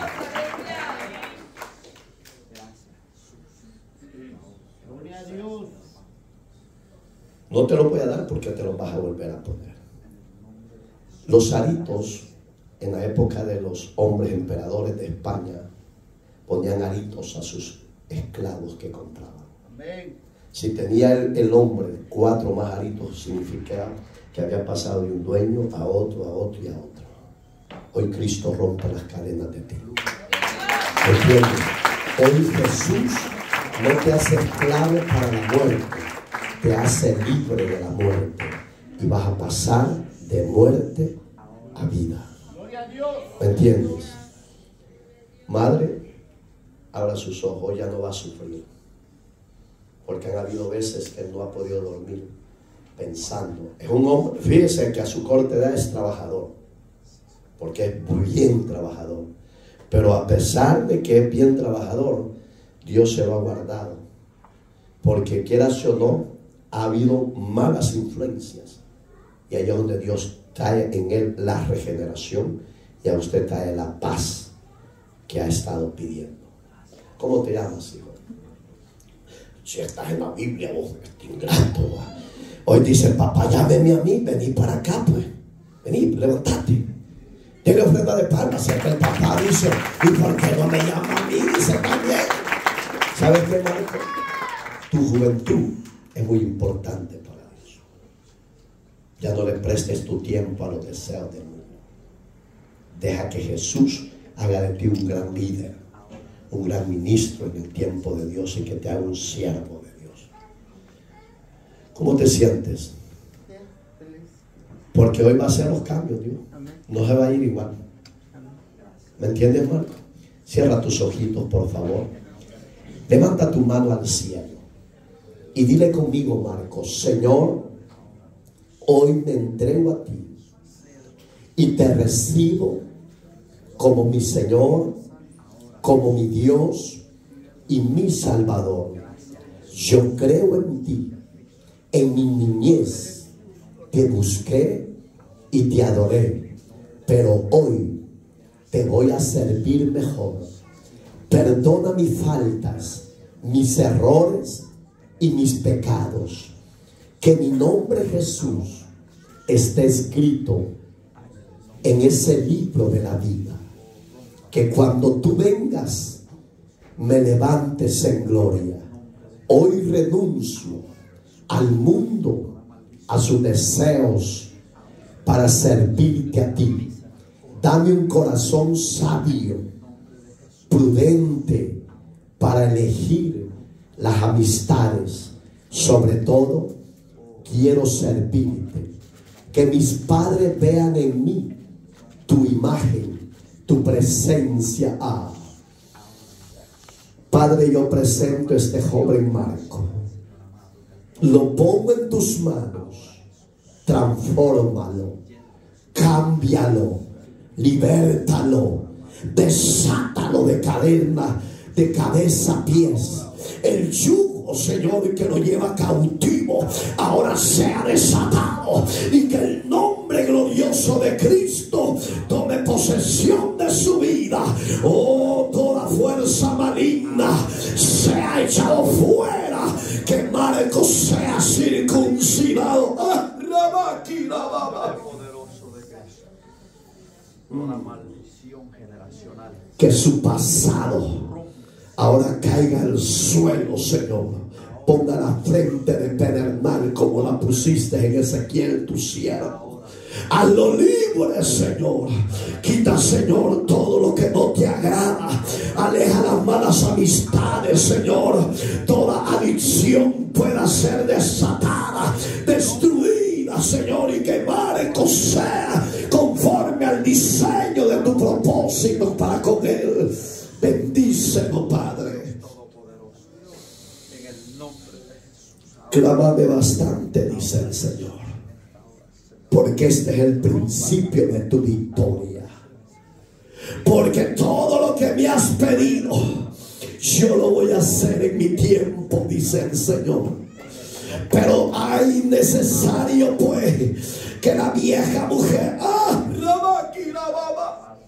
No te lo voy a dar porque te lo vas a volver a poner. Los aritos, en la época de los hombres emperadores de España, ponían aritos a sus esclavos que compraban. Si tenía el hombre 4 más aritos, significaba que había pasado de un dueño a otro y a otro. Hoy Cristo rompe las cadenas de ti. ¿Entiendes? Hoy Jesús no te hace esclavo para la muerte, te hace libre de la muerte y vas a pasar de muerte a vida. ¿Me entiendes? Madre, abra sus ojos, ya no va a sufrir, porque han habido veces que él no ha podido dormir pensando. Es un hombre, fíjese que a su corta edad es trabajador, porque es muy bien trabajador, pero a pesar de que es bien trabajador, Dios se lo ha guardado, porque quieras o no, ha habido malas influencias, y ahí es donde Dios trae en él la regeneración y a usted trae la paz que ha estado pidiendo. ¿Cómo te llamas, hijo? Si estás en la Biblia, vos, este ingrato. Hoy dice, papá, llámeme a mí, vení para acá, pues. Vení, levantate. Tiene ofrenda de palmas, si es que el papá dice, ¿y por qué no me llama a mí? Dice también. ¿Sabes qué, Marco? Tu juventud es muy importante para Dios. Ya no le prestes tu tiempo a los deseos del mundo. Deja que Jesús haga de ti un gran líder, un gran ministro en el tiempo de Dios y que te haga un siervo de Dios. ¿Cómo te sientes? Porque hoy va a ser los cambios, Dios. No se va a ir igual. ¿Me entiendes, Marco? Cierra tus ojitos, por favor. Levanta tu mano al cielo y dile conmigo, Marco: Señor, hoy me entrego a ti y te recibo como mi Señor, como mi Dios, y mi Salvador. Yo creo en ti. En mi niñez te busqué y te adoré, pero hoy te voy a servir mejor. Perdona mis faltas, mis errores y mis pecados. Que mi nombre, Jesús, esté escrito en ese libro de la vida. Que cuando tú vengas me levantes en gloria. Hoy renuncio al mundo, a sus deseos, para servirte a ti. Dame un corazón sabio, prudente, para elegir las amistades. Sobre todo, quiero servirte. Que mis padres vean en mí tu imagen, tu presencia. Padre, yo presento a este joven Marco. Lo pongo en tus manos. Transfórmalo, cámbialo, libértalo, desátalo de cadena, de cabeza a pies. El yugo, Señor, que lo lleva cautivo, ahora sea desatado, y que el nombre glorioso de Cristo tome posesión de su vida. Oh, toda fuerza maligna sea echado fuera. Que Marco sea circuncidado. Una maldición generacional. Que su pasado ahora caiga al suelo, Señor. Ponga la frente de pedernal como la pusiste en Ezequiel, tu siervo. Hazlo libre, Señor. Quita, Señor, todo lo que no te agrada. Aleja las malas amistades, Señor. Toda adicción pueda ser desatada, destruida, Señor, y que Marco sea conforme al diseño de tu propósito para con él. Bendícelo, Padre. Clávame bastante, dice el Señor, porque este es el principio de tu victoria. Porque todo lo que me has pedido, yo lo voy a hacer en mi tiempo, dice el Señor. Pero hay necesario, pues, que la vieja mujer, la máquina, mamá,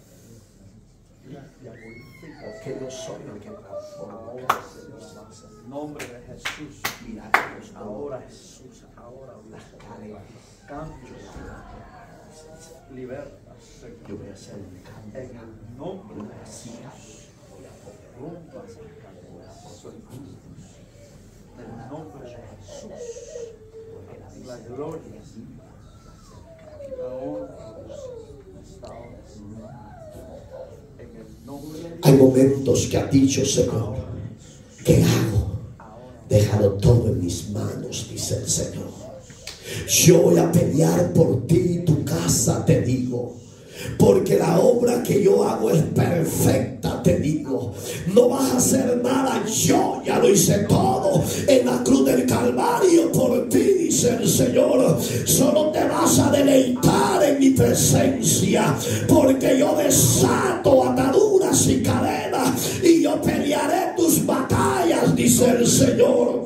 que yo soy el que transforma. En nombre de Jesús, ahora Jesús, ahora cambios, libertas. Yo voy a hacer un cambio. En el nombre de Jesús, rompas en el nombre de Jesús, la gloria, la honra, en el nombre de Hay momentos que ha dicho, Señor, ¿qué hago? Déjalo todo en mis manos, dice el Señor. Yo voy a pelear por ti y tu casa, te digo. Porque la obra que yo hago es perfecta, te digo. No vas a hacer nada, yo ya lo hice todo en la cruz del Calvario por ti, dice el Señor. Solo te vas a deleitar en mi presencia, porque yo desato ataduras y cadenas, y yo pelearé tus batallas, dice el Señor.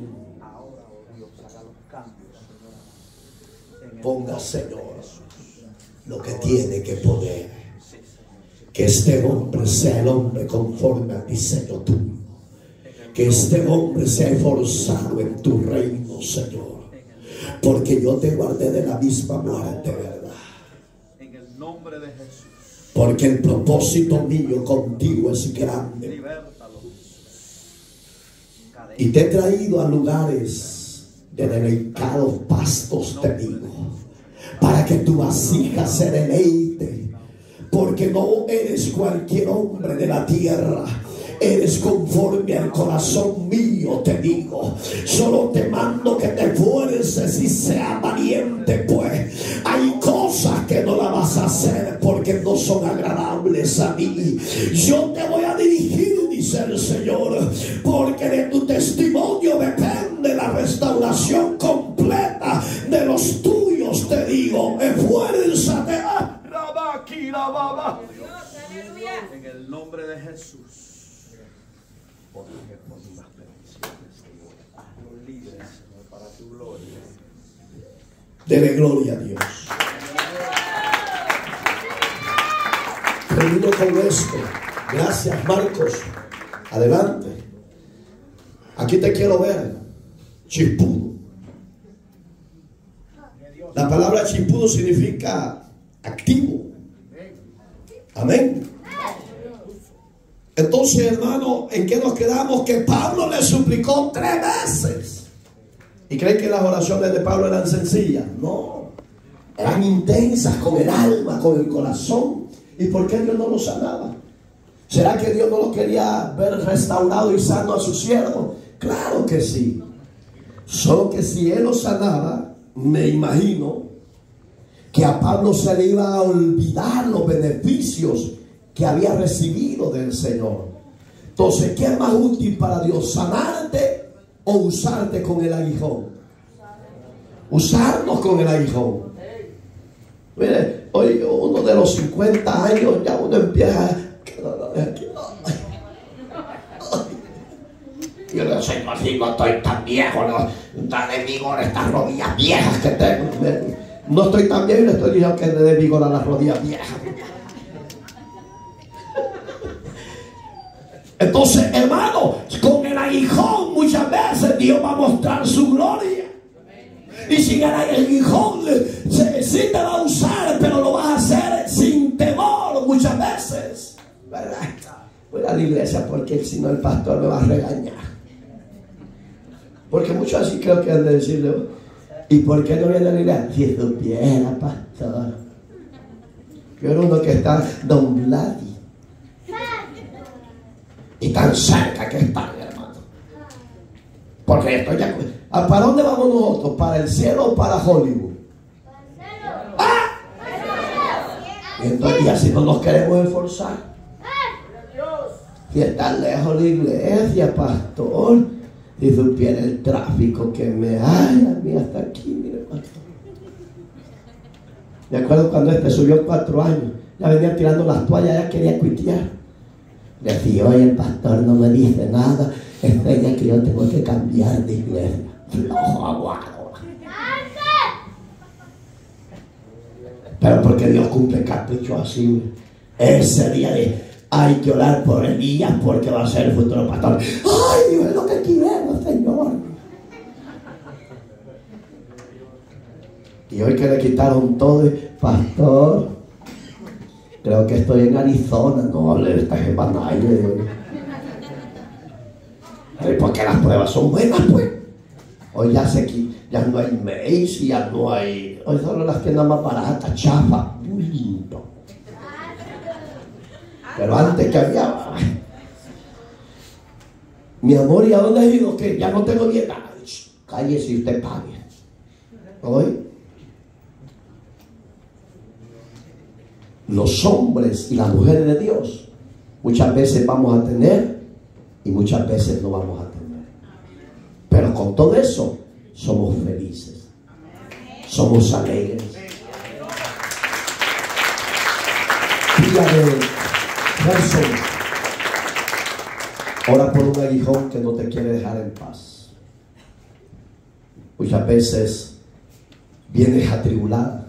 Ponga, Señor, lo que tiene que poner. Que este hombre sea el hombre conforme al diseño tuyo. Que este hombre sea esforzado en tu reino, Señor. Porque yo te guardé de la misma muerte, ¿verdad? En el nombre de Jesús. Porque el propósito mío contigo es grande. Y te he traído a lugares de delicados pastos, te digo, para que tu vasija se deleite. Porque no eres cualquier hombre de la tierra. Eres conforme al corazón mío, te digo. Solo te mando que te esfuerces y seas valiente, pues. Hay cosas que no las vas a hacer porque no son agradables a mí. Yo te voy a dirigir, dice el Señor, porque de tu testimonio depende la restauración completa de los tuyos, te digo. Esfuérzate. En el nombre de Jesús. Porque por las bendiciones, Señor. Haznos libres, Señor, para tu gloria. Dele gloria a Dios. Termino con esto. Gracias, Marcos. Adelante. Aquí te quiero ver. Chispudo. La palabra chispudo significa activo. Amén. Entonces, hermano, ¿en qué nos quedamos? Que Pablo le suplicó 3 veces. ¿Y creen que las oraciones de Pablo eran sencillas? No. Eran intensas, con el alma, con el corazón. ¿Y por qué Dios no lo sanaba? ¿Será que Dios no lo quería ver restaurado y sano a su siervo? Claro que sí. Solo que si Él lo sanaba, me imagino que a Pablo se le iba a olvidar los beneficios que había recibido del Señor. Entonces, ¿qué es más útil para Dios? ¿Sanarte o usarte con el aguijón? Usarnos con el aguijón. Mire, hoy uno de los 50 años ya uno empieza. Yo le digo, Señor, si no estoy tan viejo, no de vigor estas rodillas viejas que tengo. No estoy tan viejo y le estoy diciendo que le dé vigor a las rodillas viejas. Entonces, hermano, con el aguijón muchas veces Dios va a mostrar su gloria. Y sin el aguijón sí te va a usar, pero lo vas a hacer sin temor muchas veces, ¿verdad? Voy a la iglesia porque si no el pastor me va a regañar. Porque muchos así creo que han de decirle, ¿y por qué no viene a la iglesia? Si supiera, pastor. Yo era uno que está Don Vladi. Y tan cerca que está, hermano. Porque estoy ya. ¿Para dónde vamos nosotros? ¿Para el cielo o para Hollywood? ¡Ah! Y entonces, y así no nos queremos esforzar. Si está lejos la iglesia, pastor. Si supiera el tráfico que me hay a mí hasta aquí, mire, pastor. Me acuerdo cuando subió 4 años. Ya venía tirando las toallas, ya quería cuitear. Decía, oye, el pastor no me dice nada. Es ella que yo tengo que cambiar de iglesia. Flojo aguado. Pero porque Dios cumple capricho así. Ese día hay que orar por Elías porque va a ser el futuro pastor. Ay, Dios, es lo que quiero, Señor. Y hoy que le quitaron todo, pastor, creo que estoy en Arizona. No, le estás en Banay. Porque las pruebas son buenas, pues. Hoy ya ya no hay Macy's, ya no hay. Hoy solo las tiendas más baratas, chafa, muy lindo. Pero antes que había. Mi amor, ¿y a dónde has ido? Que ya no tengo dieta. Cállese y usted pague. Hoy. Los hombres y las mujeres de Dios muchas veces vamos a tener y muchas veces no vamos a tener, pero con todo eso somos felices, somos alegres. Día de Gerson, ora por un aguijón que no te quiere dejar en paz. Muchas veces vienes atribulada.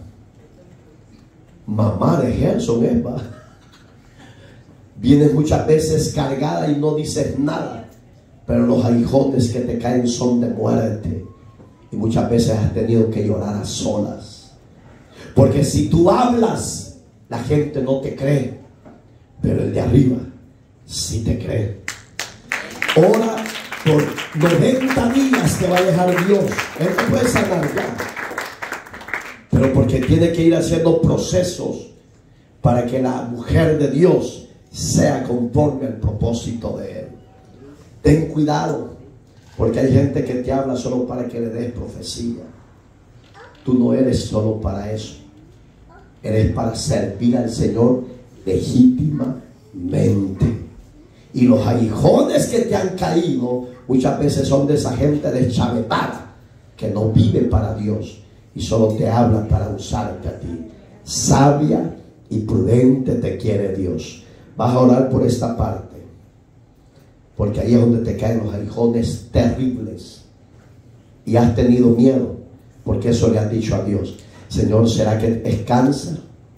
Mamá de Gerson, Eva. Vienes muchas veces cargada y no dices nada, pero los aguijones que te caen son de muerte. Y muchas veces has tenido que llorar a solas. Porque si tú hablas, la gente no te cree, pero el de arriba sí te cree. Ora por 90 días te va a dejar Dios. Él te puede sanar ya. Pero porque tiene que ir haciendo procesos para que la mujer de Dios sea conforme al propósito de Él. Ten cuidado, porque hay gente que te habla solo para que le des profecía. Tú no eres solo para eso. Eres para servir al Señor legítimamente. Y los aguijones que te han caído muchas veces son de esa gente deschavetada que no vive para Dios y solo te hablan para usarte a ti. Sabia y prudente te quiere Dios. Vas a orar por esta parte. porque ahí es donde te caen los aguijones terribles. Y has tenido miedo, porque eso le has dicho a Dios. Señor, ¿será que es cáncer?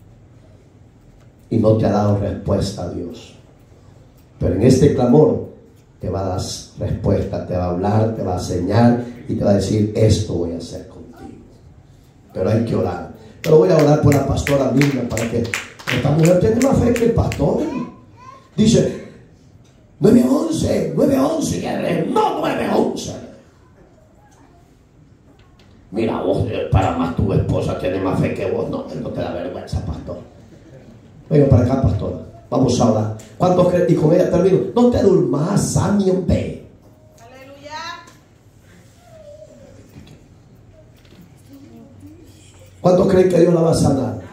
Y no te ha dado respuesta a Dios. Pero en este clamor te va a dar respuesta, te va a hablar, te va a enseñar y te va a decir, esto voy a hacer contigo. Pero hay que orar. Pero voy a orar por la pastora Mirna, para que esta mujer tiene más fe que el pastor. Dice 911, 911, no 911. Mira, vos, para más tu esposa tiene más fe que vos. No, no te da vergüenza, pastor. Venga para acá, pastora. Vamos a orar. ¿Cuántos creen? Y con ella termino. No te durmas, Samión B. Aleluya. ¿Cuántos creen que Dios la va a sanar?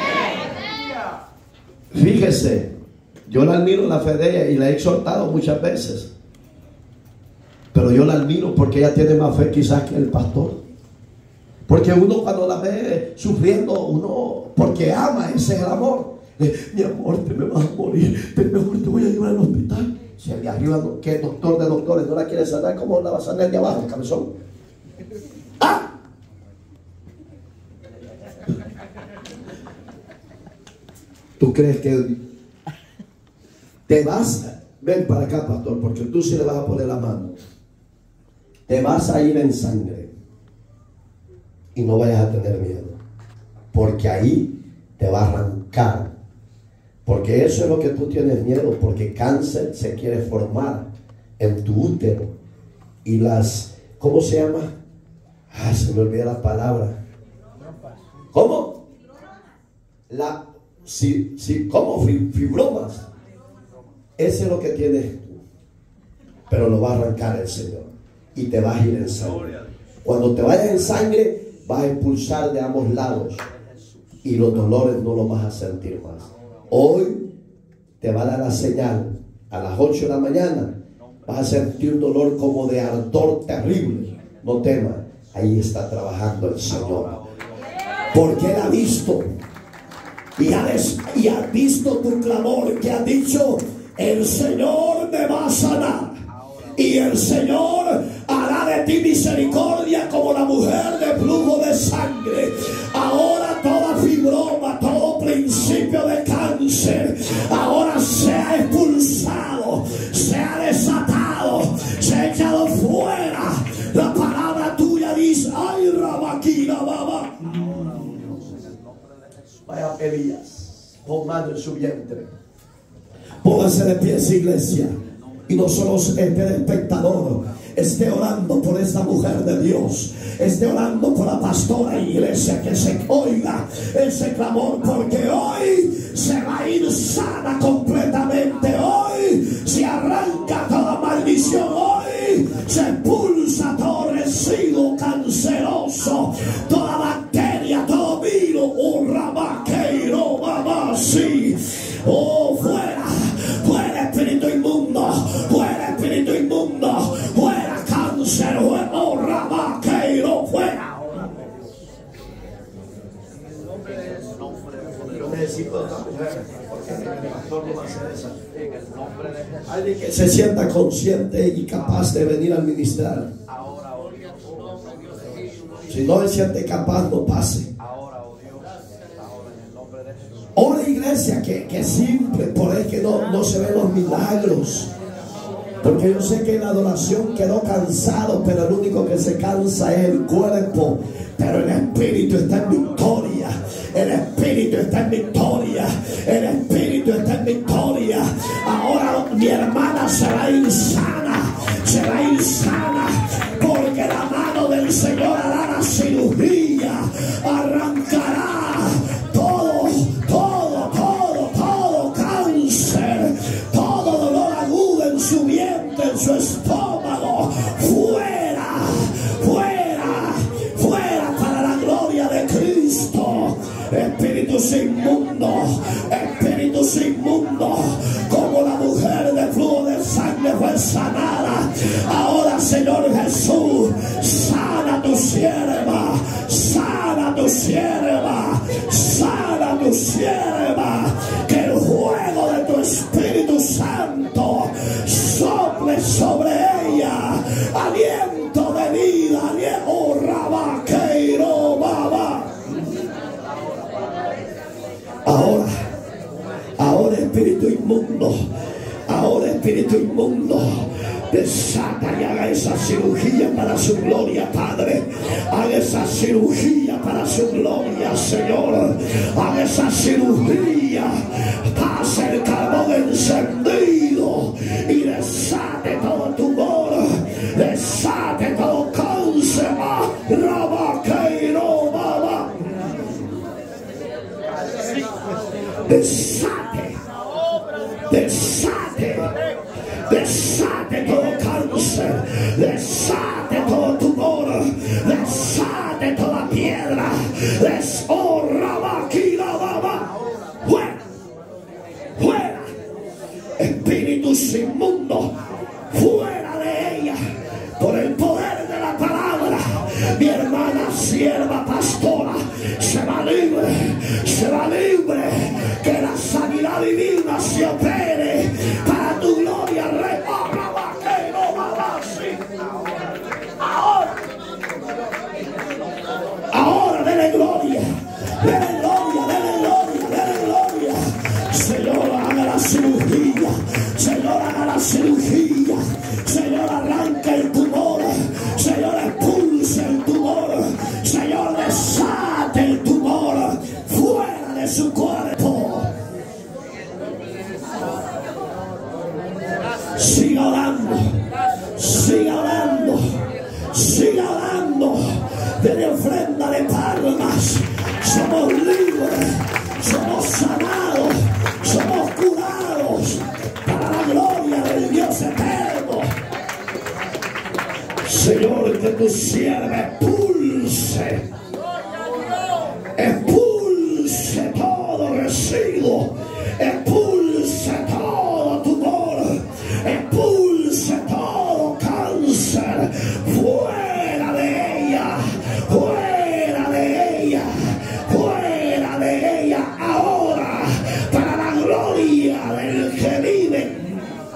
Fíjese, yo la admiro en la fe de ella y la he exhortado muchas veces. Pero yo la admiro porque ella tiene más fe quizás que el pastor. Porque uno cuando la ve sufriendo, uno, porque ama, ese es el amor. Mi amor, te me vas a morir, pero mejor te voy a llevar al hospital. Si el de arriba, que es doctor de doctores, no la quiere sanar, ¿cómo la va a sanar el de abajo, cabezón? ¡Ah! ¿Tú crees que te vas? Ven para acá, pastor, porque tú sí le vas a poner la mano. Te vas a ir en sangre. Y no vayas a tener miedo, porque ahí te va a arrancar. Porque eso es lo que tú tienes miedo, porque cáncer se quiere formar en tu útero. Y las, ¿cómo se llama? Ah, se me olvida la palabra. ¿Cómo? ¿Cómo? Fibromas. Ese es lo que tienes tú. Pero lo va a arrancar el Señor. Y te vas a ir en sangre. Cuando te vayas en sangre, vas a expulsar de ambos lados y los dolores no los vas a sentir más. Hoy te va a dar la señal a las 8 de la mañana. Vas a sentir un dolor como de ardor terrible. No temas, ahí está trabajando el Señor, porque Él ha visto y ha visto tu clamor, que ha dicho: el Señor me va a sanar. Y el Señor hará de ti misericordia como la mujer de flujo de sangre. Ahora toda fibroma, todo principio de cáncer, ahora sea expulsado, sea desatado, sea echado fuera. La palabra tuya dice: ay, rabaquina, baba. Vaya Elías, pon mano en su vientre. Póngase de pie, iglesia. Y no solo esté de espectador, esté orando por esta mujer de Dios, esté orando por la pastora y iglesia, que se oiga ese clamor, porque hoy se va a ir sana completamente. Hoy se arranca toda maldición. Hoy se expulsa todo residuo canceroso, toda bacteria, todo virus. Oh, fuera, fuera espíritu inmundo, fuera espíritu inmundo, fuera cáncer, fuera, oh, rabaqueiro, fuera. Yo necesito a esta mujer, porque el pastor no va a hacer esa. Alguien que se sienta consciente y capaz de venir al ministrar. Si no se siente capaz, no pase. Ora, iglesia, que simple, por el que no se ven los milagros. Porque yo sé que en la adoración quedó cansado, pero el único que se cansa es el cuerpo. Pero el espíritu está en victoria. El espíritu está en victoria. El espíritu está en victoria. Ahora mi hermana será insana. Será insana. Porque la mano del Señor hará la cirugía. Arrancará su vientre, en su estómago, fuera, fuera, fuera, para la gloria de Cristo. Espíritus inmundos, espíritus inmundos, como la mujer de flujo de sangre fue sanada. Ahora, Señor Jesús, sana tu sierva, sana tu sierva, sana tu sierva. Que el fuego de tu Espíritu Santo sople sobre ella aliento de vida, aliento rabaqueiro baba. Ahora espíritu inmundo, ahora espíritu inmundo, desata y haga esa cirugía para su gloria, Padre. Haga esa cirugía para su gloria, Señor. Haga esa cirugía, pase el carbón encendido y desate todo tumor, desate todo cáncer, rabaqueiro baba. Desate, desate, desate todo cáncer, desate todo tumor, desate toda piedra, fuera, fuera, espíritus inmundos, fuera de ella, por el poder de la palabra. Mi hermana sierva pastora se va libre, que la sanidad divina se opere para tu gloria, Rey. Ahora dele gloria, dele gloria, dele gloria, dele gloria. Señor, haga la cirugía, Señor, haga la cirugía, Señor, arranca el tumor, Señor, expulsa el tumor, Señor, desate el tumor fuera de su cuerpo. Siga orando, siga orando, siga orando. De ofrenda de palmas, somos libres, somos sanados, somos curados para la gloria del Dios eterno. Señor, que tu sierva expulse todo residuo, expulse todo tumor, expulse todo cáncer fuera de ella, fuera de ella, fuera de ella, ahora, para la gloria del que vive.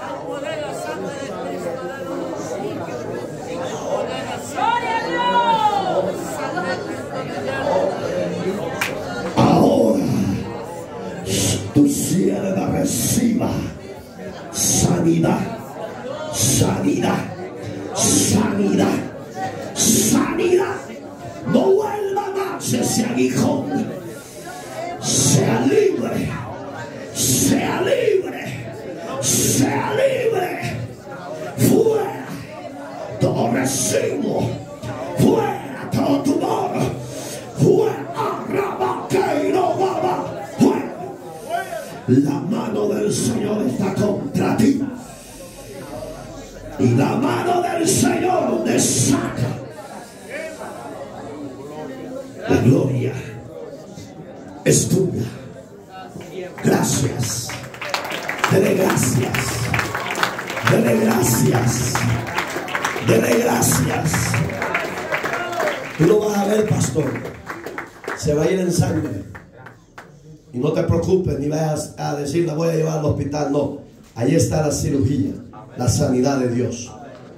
Ahora tu sierva reciba sanidad, sanidad, sanidad, sanidad. No vuelva más ese aguijón. Sea libre, sea libre, sea libre. Fuera todo residuo, fuera todo tumor, fuera rabaqueiro baba, fuera. La mano del Señor está contra ti, y la mano del Señor desata. La gloria es tuya. Gracias. Dele gracias. Dele gracias. Dele gracias. Tú lo vas a ver, pastor. Se va a ir en sangre. Y no te preocupes, ni vayas a decir, la voy a llevar al hospital. No. Ahí está la cirugía, la sanidad de Dios.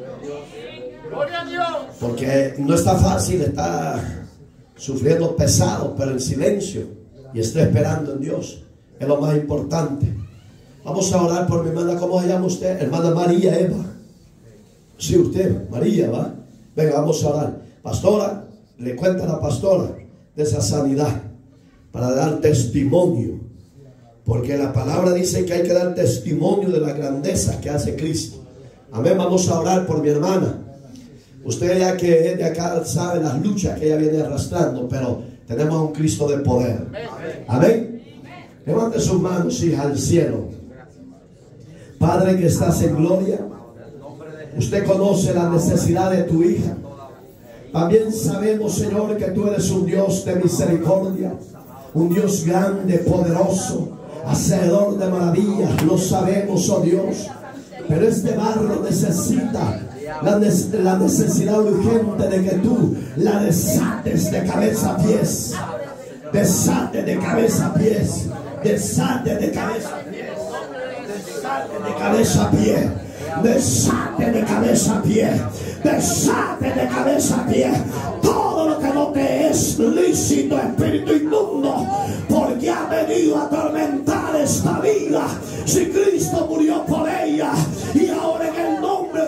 Porque no está fácil, está sufriendo pesado, pero en silencio, y está esperando en Dios. Es lo más importante. Vamos a orar por mi hermana. ¿Cómo se llama usted? Hermana María Eva. Sí, usted, María, ¿va? Venga, vamos a orar. Pastora, le cuenta a la pastora de esa sanidad para dar testimonio, porque la palabra dice que hay que dar testimonio de la grandeza que hace Cristo. Amén. Vamos a orar por mi hermana. Usted, ya que es de acá, sabe las luchas que ella viene arrastrando, pero tenemos a un Cristo de poder. Amén. Levante sus manos, hija, al cielo. Padre que estás en gloria, usted conoce la necesidad de tu hija. También sabemos, Señor, que tú eres un Dios de misericordia, un Dios grande, poderoso, hacedor de maravillas. Lo sabemos, oh Dios. Pero este barro necesita la necesidad urgente de que tú la desates de cabeza a pies. Desate de cabeza a pies. Desate de cabeza a pies. Desate de cabeza a pies. desate de cabeza a pie, desate de cabeza a pie todo lo que no te es lícito, espíritu inmundo, porque ha venido a atormentar esta vida. Si Cristo murió por ella, y ahora en el nombre,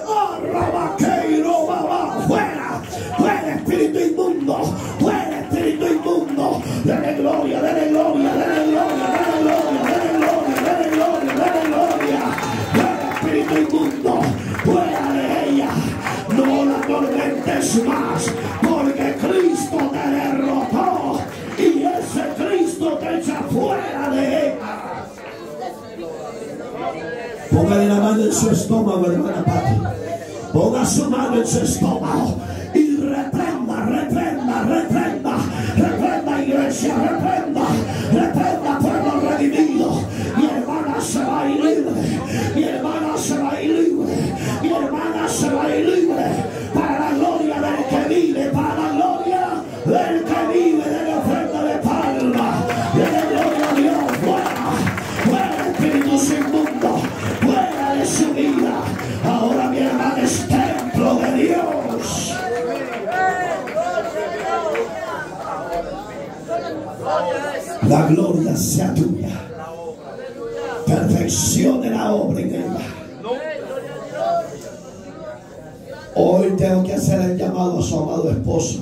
fuera, fuera espíritu inmundo, fuera espíritu inmundo. Dele gloria, dele gloria, dele gloria, dele gloria, dele gloria, dele gloria, dele gloria. Fuera espíritu inmundo, fuera de ella. No la atormentes más, porque Cristo te derrotó y ese Cristo te echa fuera de ella. Póngale la mano en su estómago, hermana Pati. Ponga su mano en su estómago y reprenda, reprenda, reprenda, reprenda, iglesia, reprenda, reprenda, pueblo redimido. Mi hermana se va a ir libre, mi hermana se va a ir libre, mi hermana se va a ir libre, para la gloria del que vive, para la gloria del que vive, de la ofrenda de palma, de la gloria a Dios. Fuera, fuera espíritu inmundo, fuera de su vida. Ahora mi hermana es templo de Dios. La gloria sea tuya. Perfeccione la obra en ella. Hoy tengo que hacer el llamado a su amado esposo.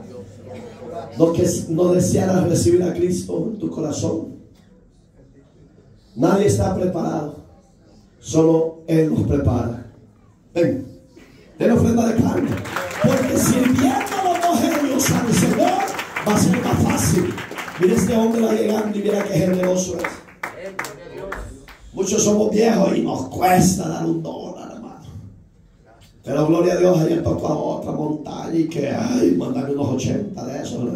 No desearas recibir a Cristo en tu corazón. Nadie está preparado, solo Él nos prepara. Ven, den ofrenda de carne, porque sirviendo los evangelios al Señor va a ser más fácil. Mira, este hombre va llegando y mira qué generoso es. Muchos somos viejos y nos cuesta dar $1, hermano. Pero gloria a Dios, ayer tocó a otra montaña y que, ay, mandarme unos 80 de esos.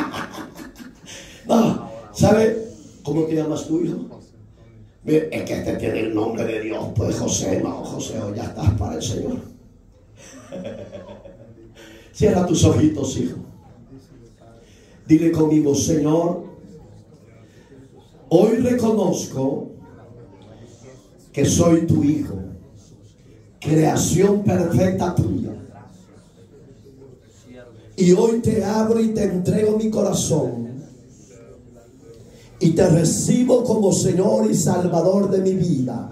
No, ¿sabe cómo te llamas tu hijo? Mira, es que este tiene el nombre de Dios. Pues José, no, José, hoy ya estás para el Señor. Cierra tus ojitos, hijo. Dile conmigo: Señor, hoy reconozco que soy tu hijo, creación perfecta tuya. Y hoy te abro y te entrego mi corazón y te recibo como Señor y Salvador de mi vida.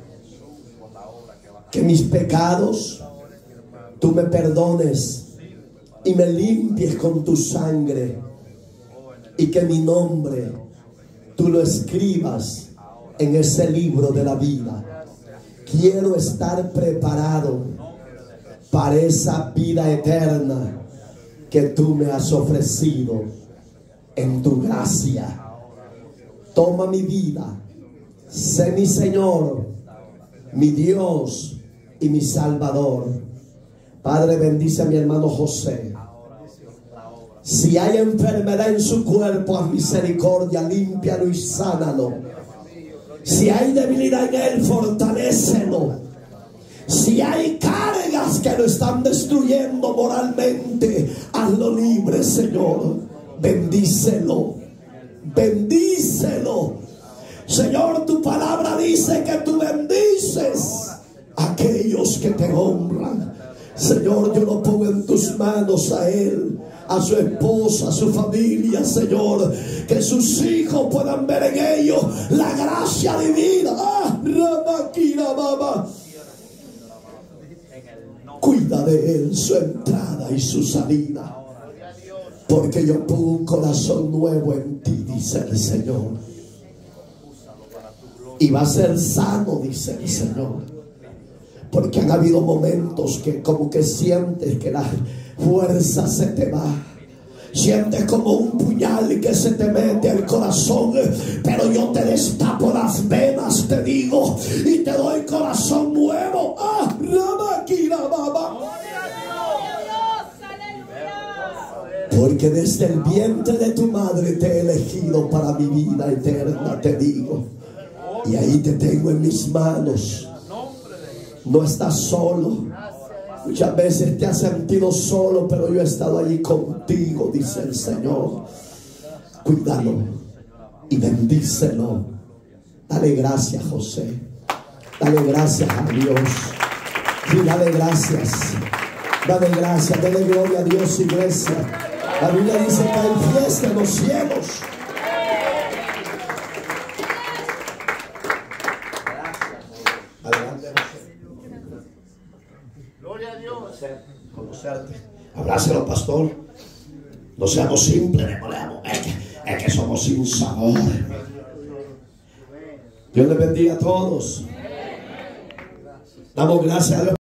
Que mis pecados tú me perdones y me limpies con tu sangre, y que mi nombre tú lo escribas en ese libro de la vida. Quiero estar preparado para esa vida eterna que tú me has ofrecido en tu gracia. Toma mi vida, sé mi Señor, mi Dios y mi Salvador. Padre, bendice a mi hermano José. Si hay enfermedad en su cuerpo, haz misericordia, límpialo y sánalo. Si hay debilidad en él, fortalécelo. Si hay cargas que lo están destruyendo moralmente, hazlo libre, Señor. Bendícelo, bendícelo. Señor, tu palabra dice que tú bendices a aquellos que te honran. Señor, yo lo pongo en tus manos a él, a su esposa, a su familia, Señor, que sus hijos puedan ver en ellos la gracia divina. Cuida de él, su entrada y su salida, porque yo pongo un corazón nuevo en ti, dice el Señor, y va a ser sano, dice el Señor. Porque han habido momentos que como que sientes que la fuerza se te va. Sientes como un puñal que se te mete al corazón. Pero yo te destapo las venas, te digo, y te doy corazón nuevo. Porque desde el vientre de tu madre te he elegido para mi vida eterna, te digo. Y ahí te tengo en mis manos. No estás solo. Muchas veces te has sentido solo, pero yo he estado allí contigo, dice el Señor. Cuídalo y bendícelo. Dale gracias, José. Dale gracias a Dios. Sí, dale gracias. Dale gracias, dale gloria a Dios, iglesia. La Biblia dice que hay fiesta en los cielos. Adelante. Gloria a Dios. Conocerte. Abrácelo, pastor. No seamos simples, es que somos sin sabor. Dios les bendiga a todos. Damos gracias a Dios.